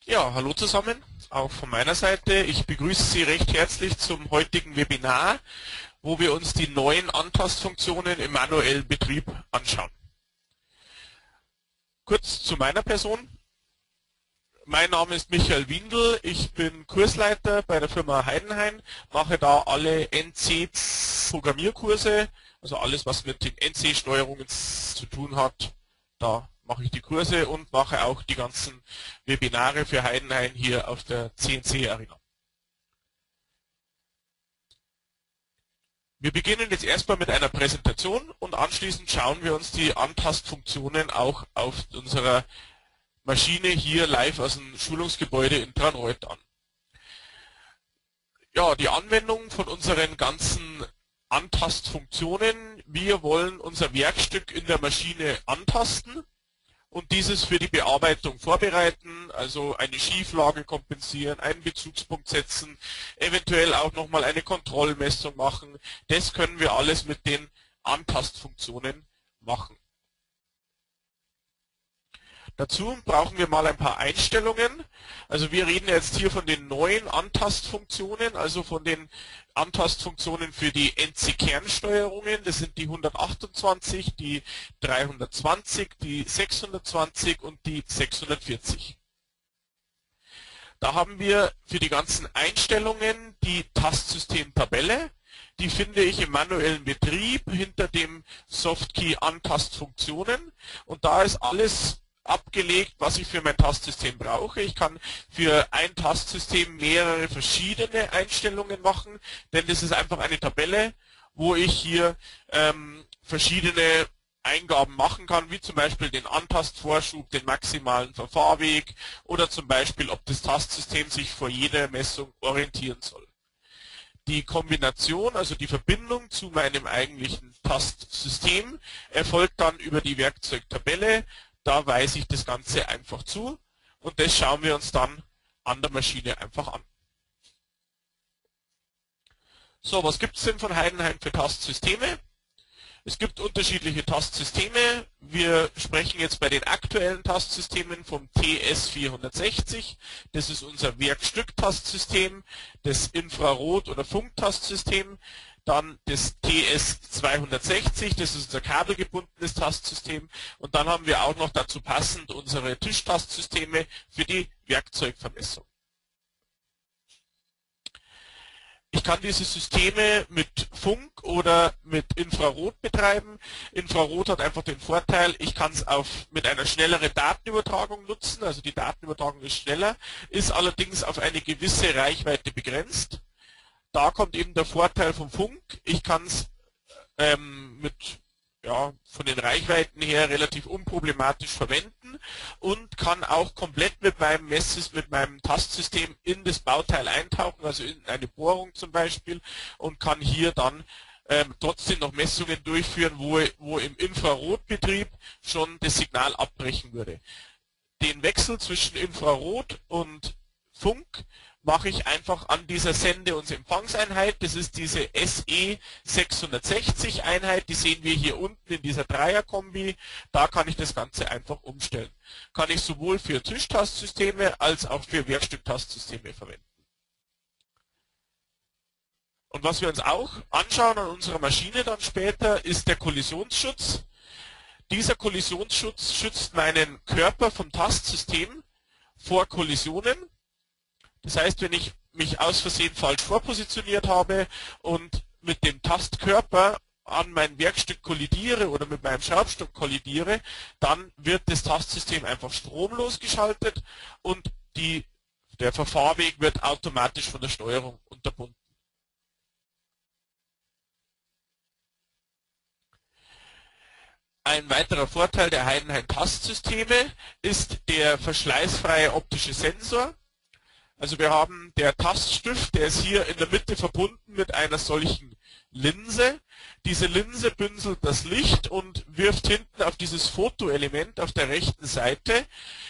Ja, hallo zusammen, auch von meiner Seite. Ich begrüße Sie recht herzlich zum heutigen Webinar, wo wir uns die neuen Antastfunktionen im manuellen Betrieb anschauen. Kurz zu meiner Person. Mein Name ist Michael Windel, ich bin Kursleiter bei der Firma Heidenhain, mache da alle NC-Programmierkurse, also alles, was mit den NC-Steuerungen zu tun hat, da mache ich die Kurse und mache auch die ganzen Webinare für Heidenhain hier auf der CNC Arena. Wir beginnen jetzt erstmal mit einer Präsentation und anschließend schauen wir uns die Antastfunktionen auch auf unserer Maschine hier live aus dem Schulungsgebäude in Dranreuth an. Ja, die Anwendung von unseren ganzen Antastfunktionen. Wir wollen unser Werkstück in der Maschine antasten und dieses für die Bearbeitung vorbereiten, also eine Schieflage kompensieren, einen Bezugspunkt setzen, eventuell auch nochmal eine Kontrollmessung machen. Das können wir alles mit den Antastfunktionen machen. Dazu brauchen wir mal ein paar Einstellungen. Also wir reden jetzt hier von den neuen Antastfunktionen, also von den Antastfunktionen für die NC-Kernsteuerungen. Das sind die 128, die 320, die 620 und die 640. Da haben wir für die ganzen Einstellungen die Tastsystem-Tabelle. Die finde ich im manuellen Betrieb hinter dem Softkey Antastfunktionen. Und da ist alles abgelegt, was ich für mein Tastsystem brauche. Ich kann für ein Tastsystem mehrere verschiedene Einstellungen machen, denn das ist einfach eine Tabelle, wo ich hier verschiedene Eingaben machen kann, wie zum Beispiel den Antastvorschub, den maximalen Verfahrweg oder zum Beispiel, ob das Tastsystem sich vor jeder Messung orientieren soll. Die Kombination, also die Verbindung zu meinem eigentlichen Tastsystem, erfolgt dann über die Werkzeugtabelle. Da weise ich das Ganze einfach zu und das schauen wir uns dann an der Maschine einfach an. So, was gibt es denn von Heidenhain für Tastsysteme? Es gibt unterschiedliche Tastsysteme. Wir sprechen jetzt bei den aktuellen Tastsystemen vom TS460. Das ist unser Werkstück-Tastsystem, das Infrarot- oder Funktastsystem. Dann das TS260, das ist unser kabelgebundenes Tastsystem. Und dann haben wir auch noch dazu passend unsere Tischtastsysteme für die Werkzeugvermessung. Ich kann diese Systeme mit Funk oder mit Infrarot betreiben. Infrarot hat einfach den Vorteil, ich kann es mit einer schnelleren Datenübertragung nutzen. Also die Datenübertragung ist schneller, ist allerdings auf eine gewisse Reichweite begrenzt. Da kommt eben der Vorteil vom Funk. Ich kann es von den Reichweiten her relativ unproblematisch verwenden und kann auch komplett mit meinem Tastsystem in das Bauteil eintauchen, also in eine Bohrung zum Beispiel, und kann hier dann trotzdem noch Messungen durchführen, wo im Infrarotbetrieb schon das Signal abbrechen würde. Den Wechsel zwischen Infrarot und Funk mache ich einfach an dieser Sende- und Empfangseinheit. Das ist diese SE660 Einheit, die sehen wir hier unten in dieser Dreierkombi. Da kann ich das Ganze einfach umstellen. Kann ich sowohl für Tischtastsysteme als auch für Werkstücktastsysteme verwenden. Und was wir uns auch anschauen an unserer Maschine dann später, ist der Kollisionsschutz. Dieser Kollisionsschutz schützt meinen Körper vom Tastsystem vor Kollisionen. Das heißt, wenn ich mich aus Versehen falsch vorpositioniert habe und mit dem Tastkörper an mein Werkstück kollidiere oder mit meinem Schraubstock kollidiere, dann wird das Tastsystem einfach stromlos geschaltet und der Verfahrweg wird automatisch von der Steuerung unterbunden. Ein weiterer Vorteil der Heidenhain Tastsysteme ist der verschleißfreie optische Sensor. Also wir haben der Taststift, der ist hier in der Mitte verbunden mit einer solchen Linse. Diese Linse bünselt das Licht und wirft hinten auf dieses Fotoelement auf der rechten Seite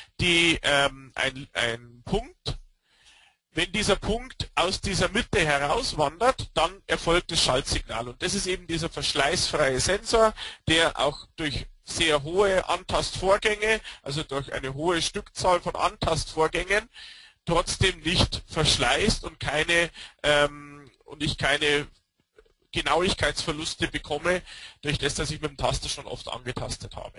einen Punkt. Wenn dieser Punkt aus dieser Mitte herauswandert, dann erfolgt das Schaltsignal. Und das ist eben dieser verschleißfreie Sensor, der auch durch sehr hohe Antastvorgänge, also durch eine hohe Stückzahl von Antastvorgängen, trotzdem nicht verschleißt und ich keine Genauigkeitsverluste bekomme, durch das, dass ich mit dem Taster schon oft angetastet habe.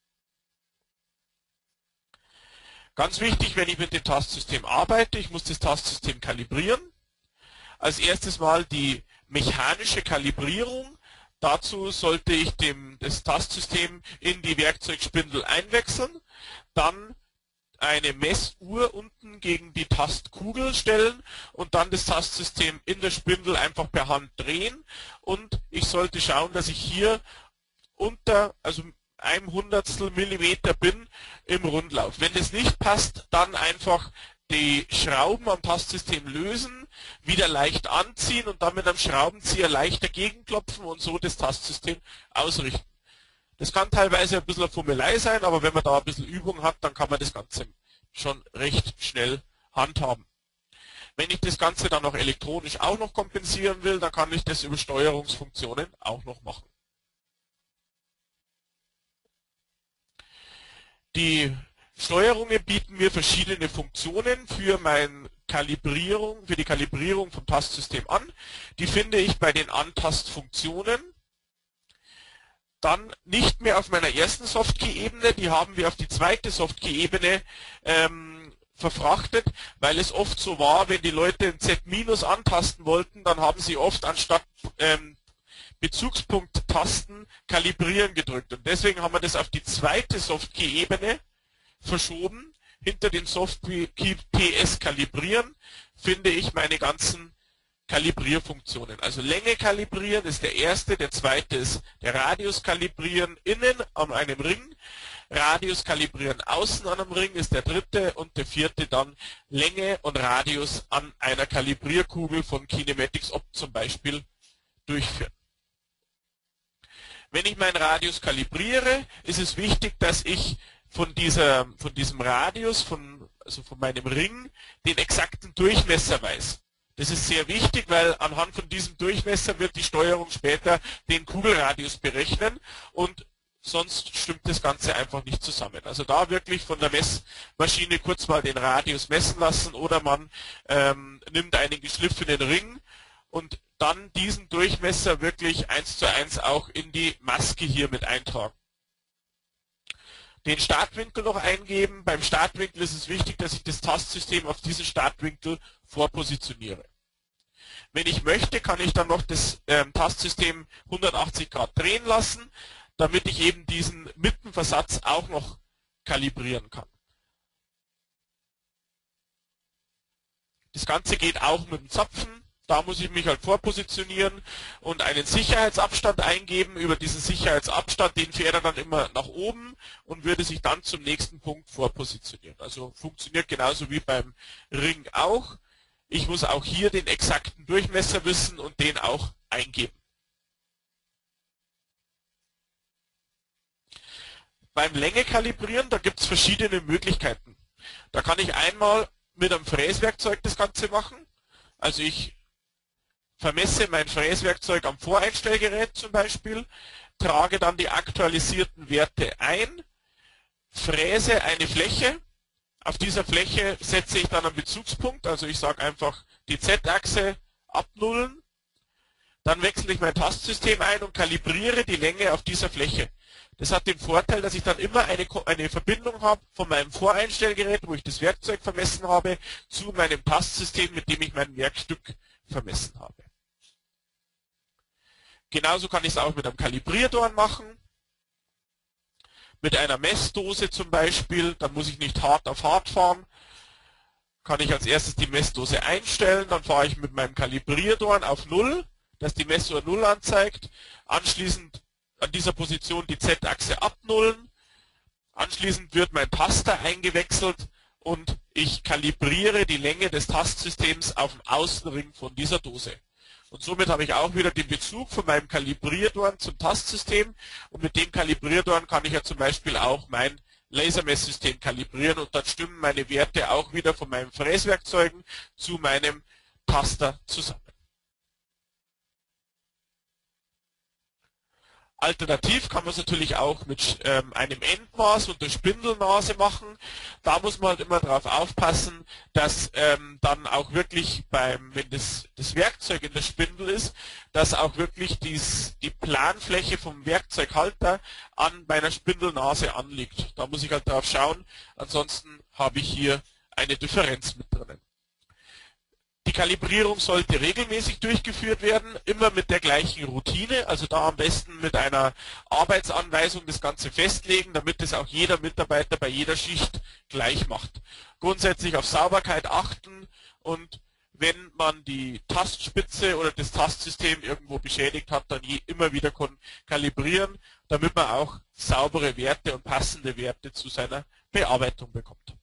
Ganz wichtig, wenn ich mit dem Tastsystem arbeite, ich muss das Tastsystem kalibrieren. Als erstes mal die mechanische Kalibrierung. Dazu sollte ich das Tastsystem in die Werkzeugspindel einwechseln, dann eine Messuhr unten gegen die Tastkugel stellen und dann das Tastsystem in der Spindel einfach per Hand drehen, und ich sollte schauen, dass ich hier unter, also 1/100 Millimeter bin im Rundlauf. Wenn das nicht passt, dann einfach die Schrauben am Tastsystem lösen, wieder leicht anziehen und dann mit einem Schraubenzieher leicht dagegen klopfen und so das Tastsystem ausrichten. Das kann teilweise ein bisschen eine Fummelei sein, aber wenn man da ein bisschen Übung hat, dann kann man das Ganze schon recht schnell handhaben. Wenn ich das Ganze dann noch elektronisch auch noch kompensieren will, dann kann ich das über Steuerungsfunktionen auch noch machen. Die Steuerungen bieten mir verschiedene Funktionen für die Kalibrierung vom Tastsystem an. Die finde ich bei den Antastfunktionen. Dann nicht mehr auf meiner ersten Softkey-Ebene, die haben wir auf die zweite Softkey-Ebene verfrachtet, weil es oft so war, wenn die Leute ein Z- antasten wollten, dann haben sie oft anstatt Bezugspunkt-Tasten kalibrieren gedrückt. Und deswegen haben wir das auf die zweite Softkey-Ebene verschoben. Hinter dem Softkey PS kalibrieren finde ich meine ganzen Kalibrierfunktionen. Also Länge kalibrieren ist der erste, der zweite ist der Radius kalibrieren innen an einem Ring, Radius kalibrieren außen an einem Ring ist der dritte und der vierte dann Länge und Radius an einer Kalibrierkugel von Kinematics Opt zum Beispiel durchführen. Wenn ich meinen Radius kalibriere, ist es wichtig, dass ich von diesem Radius, also von meinem Ring, den exakten Durchmesser weiß. Das ist sehr wichtig, weil anhand von diesem Durchmesser wird die Steuerung später den Kugelradius berechnen und sonst stimmt das Ganze einfach nicht zusammen. Also da wirklich von der Messmaschine kurz mal den Radius messen lassen oder man nimmt einen geschliffenen Ring und dann diesen Durchmesser wirklich 1:1 auch in die Maske hier mit eintragen. Den Startwinkel noch eingeben. Beim Startwinkel ist es wichtig, dass ich das Tastsystem auf diesen Startwinkel vorpositioniere. Wenn ich möchte, kann ich dann noch das Tastsystem 180 Grad drehen lassen, damit ich eben diesen Mittenversatz auch noch kalibrieren kann. Das Ganze geht auch mit dem Zapfen. Da muss ich mich halt vorpositionieren und einen Sicherheitsabstand eingeben. Über diesen Sicherheitsabstand, den fährt er dann immer nach oben und würde sich dann zum nächsten Punkt vorpositionieren. Also funktioniert genauso wie beim Ring auch. Ich muss auch hier den exakten Durchmesser wissen und den auch eingeben. Beim Länge kalibrieren, da gibt es verschiedene Möglichkeiten. Da kann ich einmal mit einem Fräswerkzeug das Ganze machen. Also ich vermesse mein Fräswerkzeug am Voreinstellgerät zum Beispiel, trage dann die aktualisierten Werte ein, fräse eine Fläche. Auf dieser Fläche setze ich dann einen Bezugspunkt, also ich sage einfach die Z-Achse abnullen. Dann wechsle ich mein Tastsystem ein und kalibriere die Länge auf dieser Fläche. Das hat den Vorteil, dass ich dann immer eine Verbindung habe von meinem Voreinstellgerät, wo ich das Werkzeug vermessen habe, zu meinem Tastsystem, mit dem ich mein Werkstück vermessen habe. Genauso kann ich es auch mit einem Kalibrierdorn machen. Mit einer Messdose zum Beispiel, dann muss ich nicht hart auf hart fahren. Kann ich als erstes die Messdose einstellen, dann fahre ich mit meinem Kalibrierdorn auf 0, dass die Messuhr 0 anzeigt. Anschließend an dieser Position die Z-Achse abnullen. Anschließend wird mein Taster eingewechselt und ich kalibriere die Länge des Tastsystems auf dem Außenring von dieser Dose. Und somit habe ich auch wieder den Bezug von meinem Kalibrierdorn zum Tastsystem und mit dem Kalibrierdorn kann ich ja zum Beispiel auch mein Lasermesssystem kalibrieren und dann stimmen meine Werte auch wieder von meinen Fräswerkzeugen zu meinem Taster zusammen. Alternativ kann man es natürlich auch mit einem Endmaß und der Spindelnase machen. Da muss man halt immer darauf aufpassen, dass dann auch wirklich wenn das Werkzeug in der Spindel ist, dass auch wirklich die Planfläche vom Werkzeughalter an meiner Spindelnase anliegt. Da muss ich halt drauf schauen, ansonsten habe ich hier eine Differenz mit drinnen. Die Kalibrierung sollte regelmäßig durchgeführt werden, immer mit der gleichen Routine, also da am besten mit einer Arbeitsanweisung das Ganze festlegen, damit es auch jeder Mitarbeiter bei jeder Schicht gleich macht. Grundsätzlich auf Sauberkeit achten und wenn man die Tastspitze oder das Tastsystem irgendwo beschädigt hat, dann immer wieder kalibrieren, damit man auch saubere Werte und passende Werte zu seiner Bearbeitung bekommt.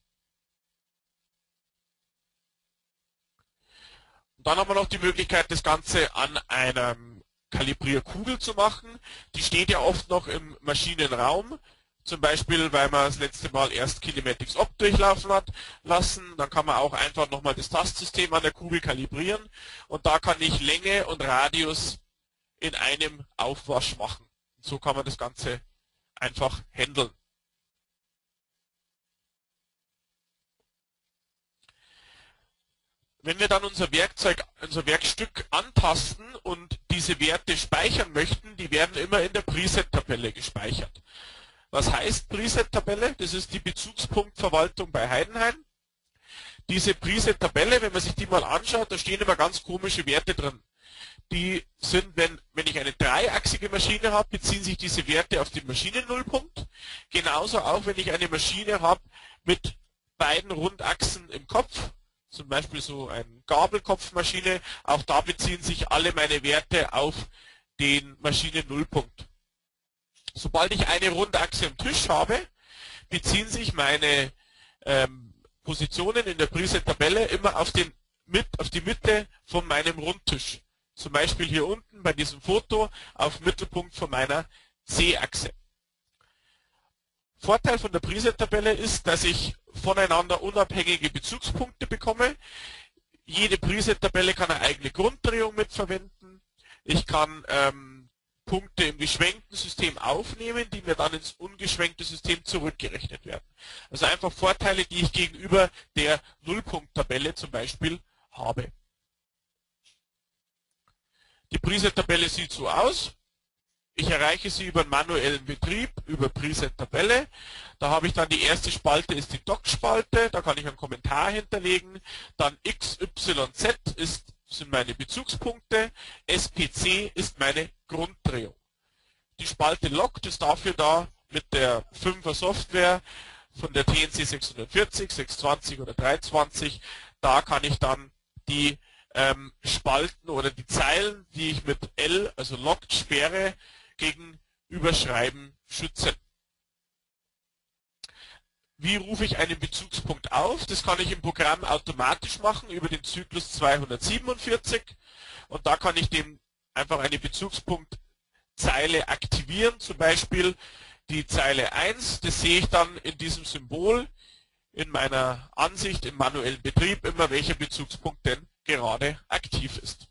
Und dann haben wir noch die Möglichkeit, das Ganze an einer Kalibrierkugel zu machen. Die steht ja oft noch im Maschinenraum, zum Beispiel, weil man das letzte Mal erst Kinematics Op durchlaufen hat lassen. Dann kann man auch einfach nochmal das Tastsystem an der Kugel kalibrieren und da kann ich Länge und Radius in einem Aufwasch machen. Und so kann man das Ganze einfach handeln. Wenn wir dann unser Werkstück antasten und diese Werte speichern möchten, die werden immer in der Preset-Tabelle gespeichert. Was heißt Preset-Tabelle? Das ist die Bezugspunktverwaltung bei Heidenhain. Diese Preset-Tabelle, wenn man sich die mal anschaut, da stehen immer ganz komische Werte drin. Die sind, wenn ich eine dreiachsige Maschine habe, beziehen sich diese Werte auf den Maschinennullpunkt. Genauso auch, wenn ich eine Maschine habe mit beiden Rundachsen im Kopf, zum Beispiel so eine Gabelkopfmaschine, auch da beziehen sich alle meine Werte auf den Maschinennullpunkt. Sobald ich eine Rundachse am Tisch habe, beziehen sich meine Positionen in der Preset-Tabelle immer auf die Mitte von meinem Rundtisch. Zum Beispiel hier unten bei diesem Foto auf Mittelpunkt von meiner C-Achse. Vorteil von der Preset-Tabelle ist, dass ich voneinander unabhängige Bezugspunkte bekomme. Jede Preset-Tabelle kann eine eigene Grunddrehung mitverwenden. Ich kann Punkte im geschwenkten System aufnehmen, die mir dann ins ungeschwenkte System zurückgerechnet werden. Also einfach Vorteile, die ich gegenüber der Nullpunkt-Tabelle zum Beispiel habe. Die Preset-Tabelle sieht so aus. Ich erreiche sie über einen manuellen Betrieb, über Preset-Tabelle. Da habe ich dann die erste Spalte, ist die Doc-Spalte, da kann ich einen Kommentar hinterlegen. Dann X, Y, Z sind meine Bezugspunkte, SPC ist meine Grunddrehung. Die Spalte Log ist dafür da, mit der 5er Software von der TNC 640, 620 oder 320, da kann ich dann die Spalten oder die Zeilen, die ich mit L, also Logged, sperre, gegen Überschreiben schützen. Wie rufe ich einen Bezugspunkt auf? Das kann ich im Programm automatisch machen über den Zyklus 247 und da kann ich dem einfach eine Bezugspunktzeile aktivieren, zum Beispiel die Zeile 1, das sehe ich dann in diesem Symbol in meiner Ansicht im manuellen Betrieb immer, welcher Bezugspunkt denn gerade aktiv ist.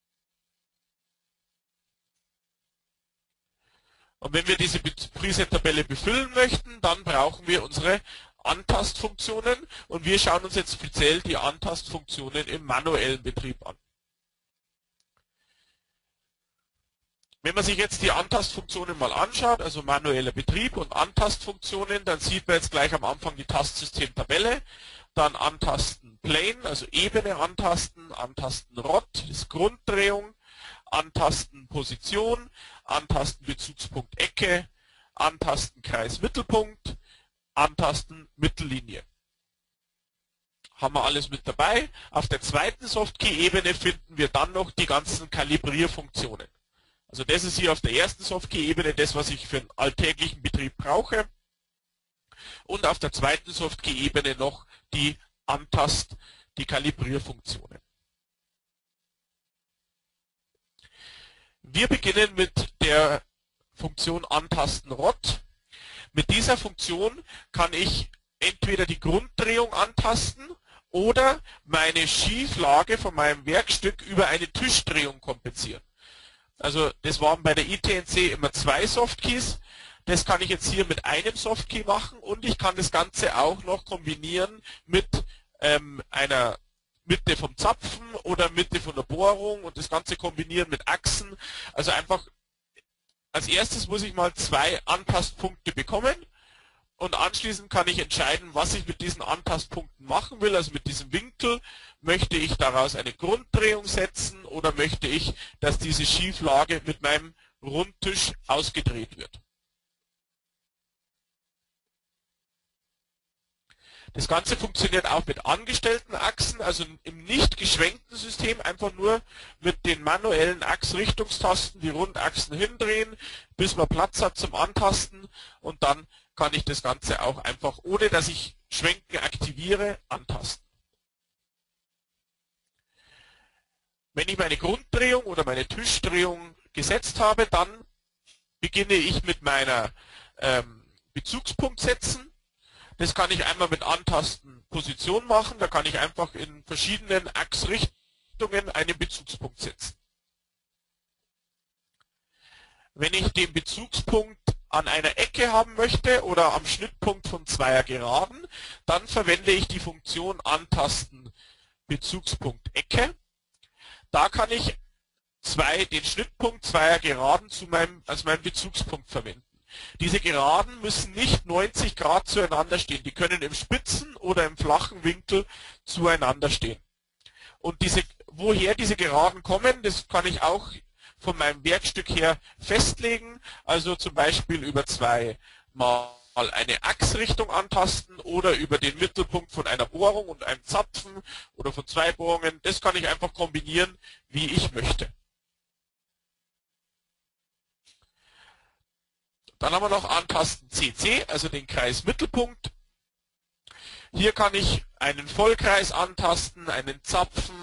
Und wenn wir diese Preset-Tabelle befüllen möchten, dann brauchen wir unsere Antastfunktionen und wir schauen uns jetzt speziell die Antastfunktionen im manuellen Betrieb an. Wenn man sich jetzt die Antastfunktionen mal anschaut, also manueller Betrieb und Antastfunktionen, dann sieht man jetzt gleich am Anfang die Tastsystem-Tabelle, dann Antasten Plane, also Ebene antasten, Antasten Rot, das ist Grunddrehung, Antasten Position, Antasten Bezugspunkt Ecke, Antasten Kreis Mittelpunkt, Antasten Mittellinie. Haben wir alles mit dabei. Auf der zweiten Softkey-Ebene finden wir dann noch die ganzen Kalibrierfunktionen. Also das ist hier auf der ersten Softkey-Ebene das, was ich für einen alltäglichen Betrieb brauche. Und auf der zweiten Softkey-Ebene noch die die Kalibrierfunktionen. Wir beginnen mit der Funktion Antasten Rot. Mit dieser Funktion kann ich entweder die Grunddrehung antasten oder meine Schieflage von meinem Werkstück über eine Tischdrehung kompensieren. Also das waren bei der ITNC immer 2 Softkeys. Das kann ich jetzt hier mit einem Softkey machen und ich kann das Ganze auch noch kombinieren mit einer Mitte vom Zapfen oder Mitte von der Bohrung und das Ganze kombinieren mit Achsen. Also einfach als erstes muss ich mal 2 Antastpunkte bekommen und anschließend kann ich entscheiden, was ich mit diesen Antastpunkten machen will. Also mit diesem Winkel möchte ich daraus eine Grunddrehung setzen oder möchte ich, dass diese Schieflage mit meinem Rundtisch ausgedreht wird. Das Ganze funktioniert auch mit angestellten Achsen, also im nicht geschwenkten System einfach nur mit den manuellen Achsrichtungstasten die Rundachsen hindrehen, bis man Platz hat zum Antasten und dann kann ich das Ganze auch einfach, ohne dass ich Schwenken aktiviere, antasten. Wenn ich meine Grunddrehung oder meine Tischdrehung gesetzt habe, dann beginne ich mit meiner Bezugspunkt setzen. Das kann ich einmal mit Antasten Position machen, da kann ich einfach in verschiedenen Achsrichtungen einen Bezugspunkt setzen. Wenn ich den Bezugspunkt an einer Ecke haben möchte oder am Schnittpunkt von zweier Geraden, dann verwende ich die Funktion Antasten Bezugspunkt Ecke. Da kann ich den Schnittpunkt zweier Geraden als meinen Bezugspunkt verwenden. Diese Geraden müssen nicht 90 Grad zueinander stehen. Die können im spitzen oder im flachen Winkel zueinander stehen. Und woher diese Geraden kommen, das kann ich auch von meinem Werkstück her festlegen. Also zum Beispiel über 2 mal eine Achsrichtung antasten oder über den Mittelpunkt von einer Bohrung und einem Zapfen oder von 2 Bohrungen. Das kann ich einfach kombinieren, wie ich möchte. Dann haben wir noch Antasten CC, also den Kreismittelpunkt. Hier kann ich einen Vollkreis antasten, einen Zapfen,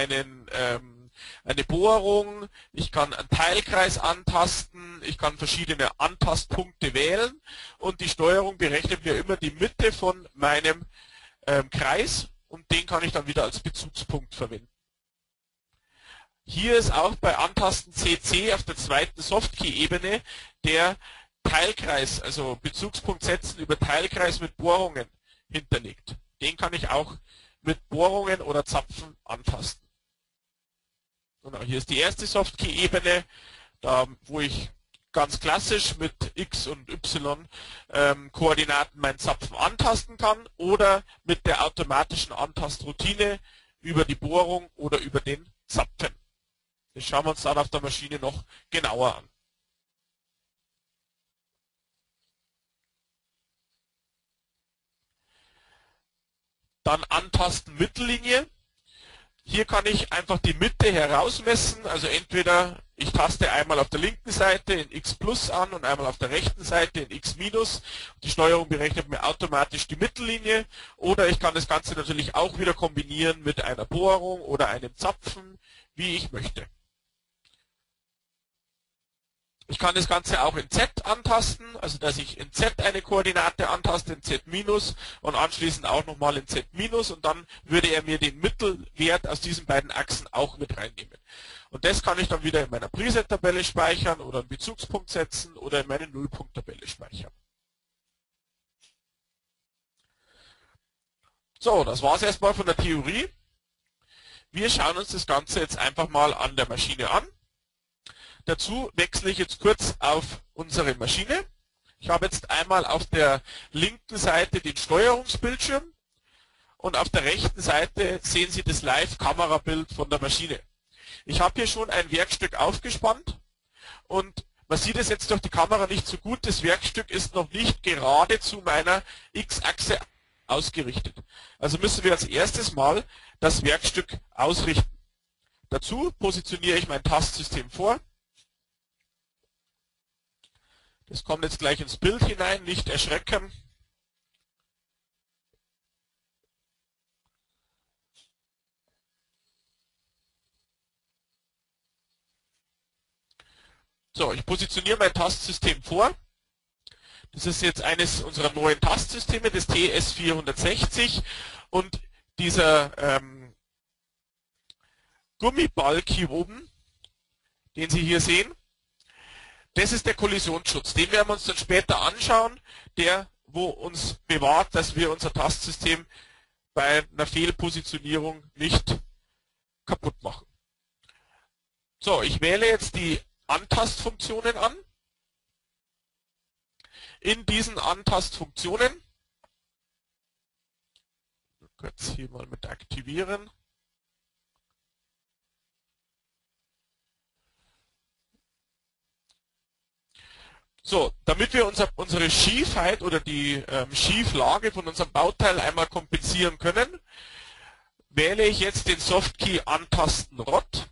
eine Bohrung. Ich kann einen Teilkreis antasten. Ich kann verschiedene Antastpunkte wählen. Und die Steuerung berechnet mir immer die Mitte von meinem Kreis. Und den kann ich dann wieder als Bezugspunkt verwenden. Hier ist auch bei Antasten CC auf der zweiten Softkey-Ebene der Teilkreis, also Bezugspunkt setzen über Teilkreis mit Bohrungen hinterlegt. Den kann ich auch mit Bohrungen oder Zapfen antasten. Genau, hier ist die erste Softkey-Ebene, wo ich ganz klassisch mit X und Y Koordinaten meinen Zapfen antasten kann oder mit der automatischen Antastroutine über die Bohrung oder über den Zapfen. Das schauen wir uns dann auf der Maschine noch genauer an. Dann Antasten Mittellinie. Hier kann ich einfach die Mitte herausmessen, also entweder ich taste einmal auf der linken Seite in X plus an und einmal auf der rechten Seite in X minus. Die Steuerung berechnet mir automatisch die Mittellinie oder ich kann das Ganze natürlich auch wieder kombinieren mit einer Bohrung oder einem Zapfen, wie ich möchte. Ich kann das Ganze auch in Z antasten, also dass ich in Z eine Koordinate antaste, in Z minus und anschließend auch nochmal in Z minus und dann würde er mir den Mittelwert aus diesen beiden Achsen auch mit reinnehmen. Und das kann ich dann wieder in meiner Preset-Tabelle speichern oder einen Bezugspunkt setzen oder in meine Nullpunkt-Tabelle speichern. So, das war es erstmal von der Theorie. Wir schauen uns das Ganze jetzt einfach mal an der Maschine an. Dazu wechsle ich jetzt kurz auf unsere Maschine. Ich habe jetzt einmal auf der linken Seite den Steuerungsbildschirm und auf der rechten Seite sehen Sie das Live-Kamerabild von der Maschine. Ich habe hier schon ein Werkstück aufgespannt und man sieht es jetzt durch die Kamera nicht so gut. Das Werkstück ist noch nicht gerade zu meiner X-Achse ausgerichtet. Also müssen wir als erstes mal das Werkstück ausrichten. Dazu positioniere ich mein Tastsystem vor. Das kommt jetzt gleich ins Bild hinein, nicht erschrecken. So, ich positioniere mein Tastsystem vor. Das ist jetzt eines unserer neuen Tastsysteme, das TS460. Und dieser Gummibalg hier oben, den Sie hier sehen. Das ist der Kollisionsschutz. Den werden wir uns dann später anschauen, der wo uns bewahrt, dass wir unser Tastsystem bei einer Fehlpositionierung nicht kaputt machen. So, ich wähle jetzt die Antastfunktionen an. In diesen Antastfunktionen, kurz hier mal mit aktivieren. So, damit wir unsere Schiefheit oder die Schieflage von unserem Bauteil einmal kompensieren können, wähle ich jetzt den Softkey Antasten Rot.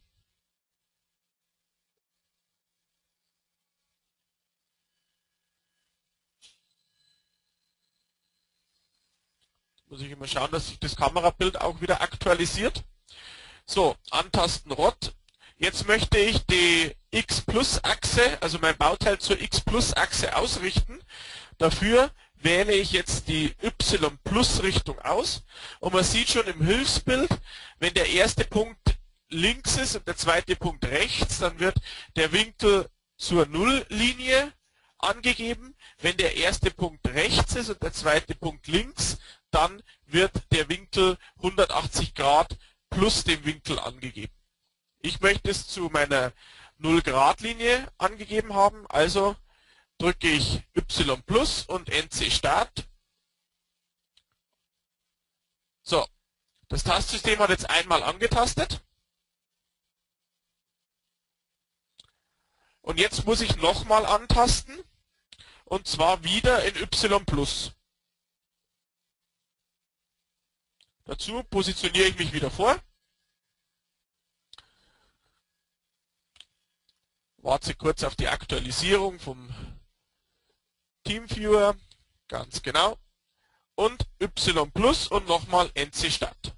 Muss ich immer schauen, dass sich das Kamerabild auch wieder aktualisiert. So, Antasten Rot. Jetzt möchte ich die X-Plus-Achse, also mein Bauteil zur X-Plus-Achse ausrichten. Dafür wähle ich jetzt die Y-Plus-Richtung aus. Und man sieht schon im Hilfsbild, wenn der erste Punkt links ist und der zweite Punkt rechts, dann wird der Winkel zur Nulllinie angegeben. Wenn der erste Punkt rechts ist und der zweite Punkt links, dann wird der Winkel 180 Grad plus dem Winkel angegeben. Ich möchte es zu meiner 0-Grad-Linie angegeben haben, also drücke ich Y plus und NC Start. So, das Tastsystem hat jetzt einmal angetastet. Und jetzt muss ich nochmal antasten, und zwar wieder in Y plus. Dazu positioniere ich mich wieder vor. Warte kurz auf die Aktualisierung vom Teamviewer. Ganz genau. Und Y plus und nochmal NC Start.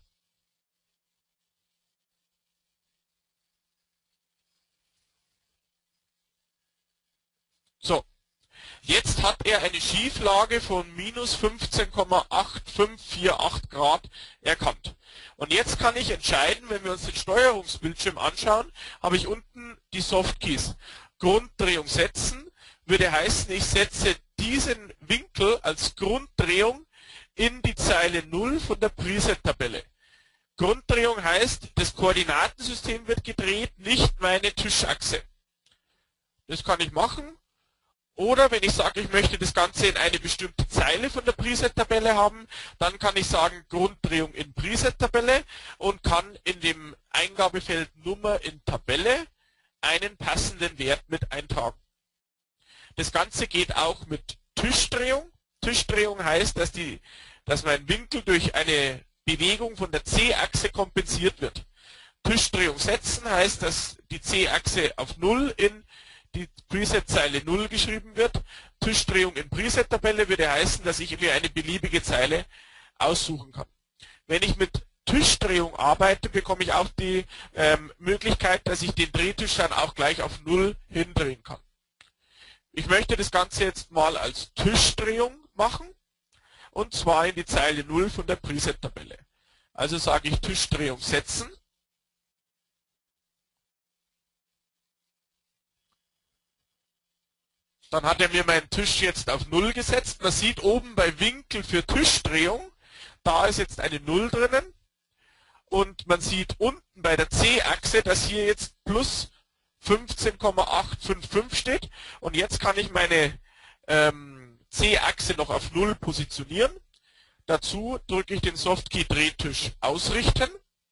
So. Jetzt hat er eine Schieflage von minus 15,8548 Grad erkannt. Und jetzt kann ich entscheiden, wenn wir uns den Steuerungsbildschirm anschauen, habe ich unten die Softkeys. Grunddrehung setzen würde heißen, ich setze diesen Winkel als Grunddrehung in die Zeile 0 von der Preset-Tabelle. Grunddrehung heißt, das Koordinatensystem wird gedreht, nicht meine Tischachse. Das kann ich machen. Oder wenn ich sage, ich möchte das Ganze in eine bestimmte Zeile von der Preset-Tabelle haben, dann kann ich sagen Grunddrehung in Preset-Tabelle und kann in dem Eingabefeld Nummer in Tabelle einen passenden Wert mit eintragen. Das Ganze geht auch mit Tischdrehung. Tischdrehung heißt, dass mein Winkel durch eine Bewegung von der C-Achse kompensiert wird. Tischdrehung setzen heißt, dass die C-Achse auf 0 in die Preset-Zeile 0 geschrieben wird. Tischdrehung in Preset-Tabelle würde heißen, dass ich mir eine beliebige Zeile aussuchen kann. Wenn ich mit Tischdrehung arbeite, bekomme ich auch die Möglichkeit, dass ich den Drehtisch dann auch gleich auf 0 hindrehen kann. Ich möchte das Ganze jetzt mal als Tischdrehung machen, und zwar in die Zeile 0 von der Preset-Tabelle. Also sage ich Tischdrehung setzen. Dann hat er mir meinen Tisch jetzt auf 0 gesetzt. Man sieht oben bei Winkel für Tischdrehung, da ist jetzt eine 0 drinnen. Und man sieht unten bei der C-Achse, dass hier jetzt plus 15,855 steht. Und jetzt kann ich meine C-Achse noch auf 0 positionieren. Dazu drücke ich den Softkey Drehtisch ausrichten.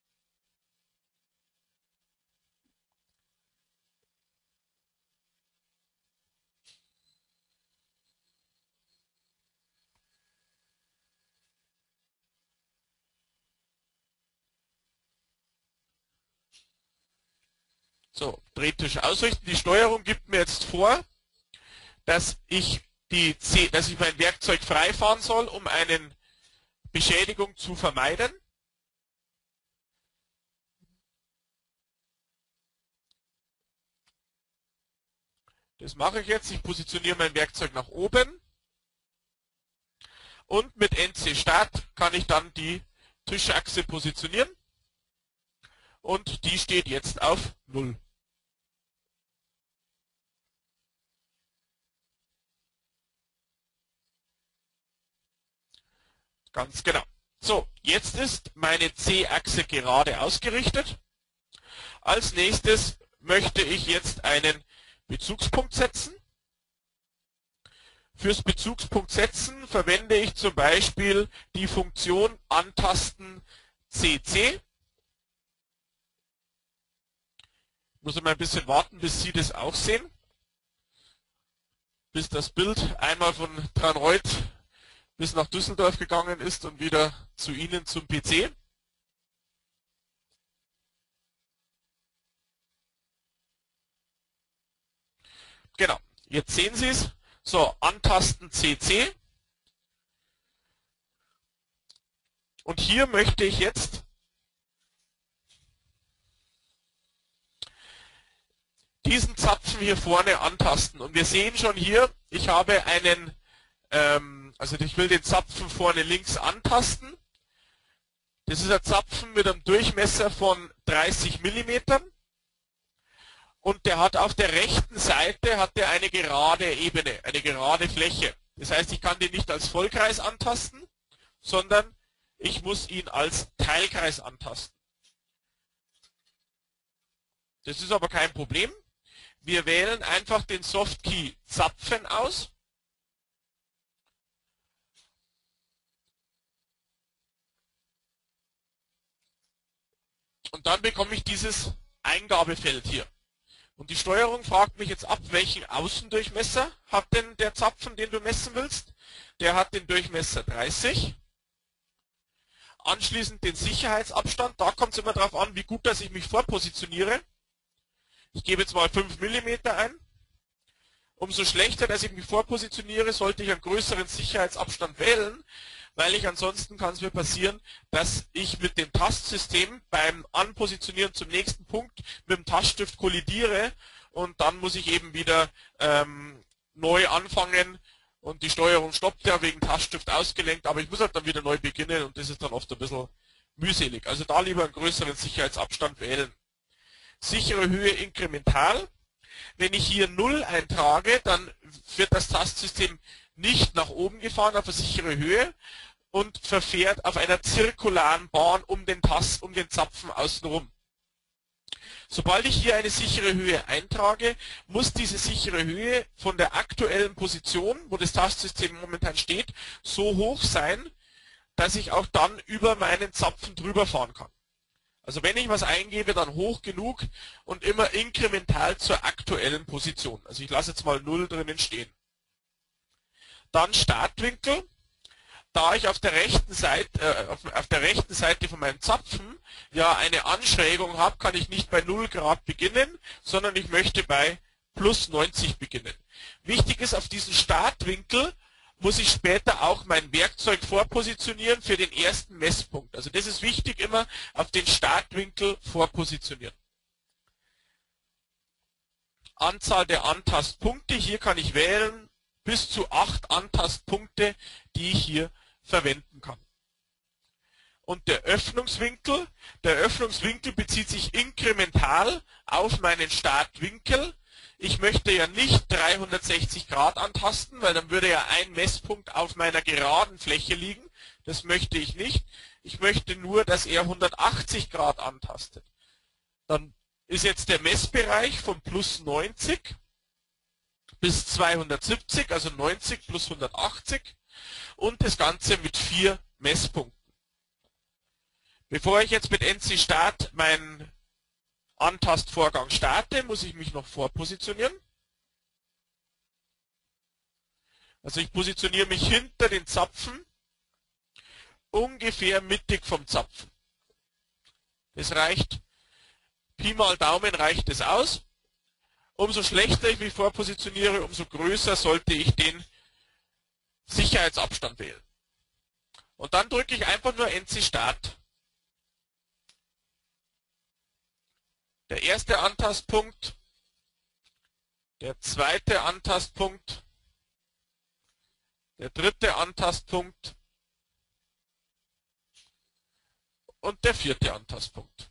So, Drehtisch ausrichten. Die Steuerung gibt mir jetzt vor, dass ich mein Werkzeug frei fahren soll, um eine Beschädigung zu vermeiden. Das mache ich jetzt. Ich positioniere mein Werkzeug nach oben. Und mit NC Start kann ich dann die Tischachse positionieren. Und die steht jetzt auf 0. Ganz genau. So, jetzt ist meine C-Achse gerade ausgerichtet. Als nächstes möchte ich jetzt einen Bezugspunkt setzen. Fürs Bezugspunkt setzen verwende ich zum Beispiel die Funktion antasten CC. Muss ich mal ein bisschen warten, bis Sie das auch sehen. Bis das Bild einmal von Tranreuth bis nach Düsseldorf gegangen ist und wieder zu Ihnen zum PC. Genau, jetzt sehen Sie es. So, antasten CC. Und hier möchte ich jetzt diesen Zapfen hier vorne antasten. Und wir sehen schon hier, ich habe einen, also ich will den Zapfen vorne links antasten. Das ist ein Zapfen mit einem Durchmesser von 30 mm. Und der hat auf der rechten Seite eine gerade Ebene, eine gerade Fläche. Das heißt, ich kann den nicht als Vollkreis antasten, sondern ich muss ihn als Teilkreis antasten. Das ist aber kein Problem. Wir wählen einfach den Softkey Zapfen aus. Und dann bekomme ich dieses Eingabefeld hier. Und die Steuerung fragt mich jetzt ab, welchen Außendurchmesser hat denn der Zapfen, den du messen willst. Der hat den Durchmesser 30. Anschließend den Sicherheitsabstand. Da kommt es immer darauf an, wie gut dass ich mich vorpositioniere. Ich gebe jetzt mal 5 mm ein. Umso schlechter, dass ich mich vorpositioniere, sollte ich einen größeren Sicherheitsabstand wählen, weil ansonsten kann es mir passieren, dass ich mit dem Tastsystem beim Anpositionieren zum nächsten Punkt mit dem Taststift kollidiere und dann muss ich eben wieder neu anfangen und die Steuerung stoppt ja wegen Taststift ausgelenkt, aber ich muss halt dann wieder neu beginnen und das ist dann oft ein bisschen mühselig. Also da lieber einen größeren Sicherheitsabstand wählen. Sichere Höhe inkremental. Wenn ich hier 0 eintrage, dann wird das Tastsystem nicht nach oben gefahren auf eine sichere Höhe und verfährt auf einer zirkularen Bahn um den Zapfen außenrum. Sobald ich hier eine sichere Höhe eintrage, muss diese sichere Höhe von der aktuellen Position, wo das Tastsystem momentan steht, so hoch sein, dass ich auch dann über meinen Zapfen drüber fahren kann. Also wenn ich was eingebe, dann hoch genug und immer inkremental zur aktuellen Position. Also ich lasse jetzt mal 0 drinnen stehen. Dann Startwinkel. Da ich auf der rechten Seite von meinem Zapfen ja eine Anschrägung habe, kann ich nicht bei 0 Grad beginnen, sondern ich möchte bei plus 90 beginnen. Wichtig ist, auf diesen Startwinkel muss ich später auch mein Werkzeug vorpositionieren für den ersten Messpunkt. Also das ist wichtig, immer auf den Startwinkel vorpositionieren. Anzahl der Antastpunkte. Hier kann ich wählen bis zu 8 Antastpunkte, die ich hier verwenden kann. Und der Öffnungswinkel bezieht sich inkremental auf meinen Startwinkel. Ich möchte ja nicht 360 Grad antasten, weil dann würde ja ein Messpunkt auf meiner geraden Fläche liegen. Das möchte ich nicht. Ich möchte nur, dass er 180 Grad antastet. Dann ist jetzt der Messbereich von plus 90 bis 270, also 90 plus 180 und das Ganze mit 4 Messpunkten. Bevor ich jetzt mit NC Start meinen Antastvorgang starte, muss ich mich noch vorpositionieren. Also ich positioniere mich hinter den Zapfen, ungefähr mittig vom Zapfen. Das reicht, Pi mal Daumen reicht es aus. Umso schlechter ich mich vorpositioniere, umso größer sollte ich den Sicherheitsabstand wählen. Und dann drücke ich einfach nur NC Start. Der erste Antastpunkt, der zweite Antastpunkt, der dritte Antastpunkt und der vierte Antastpunkt.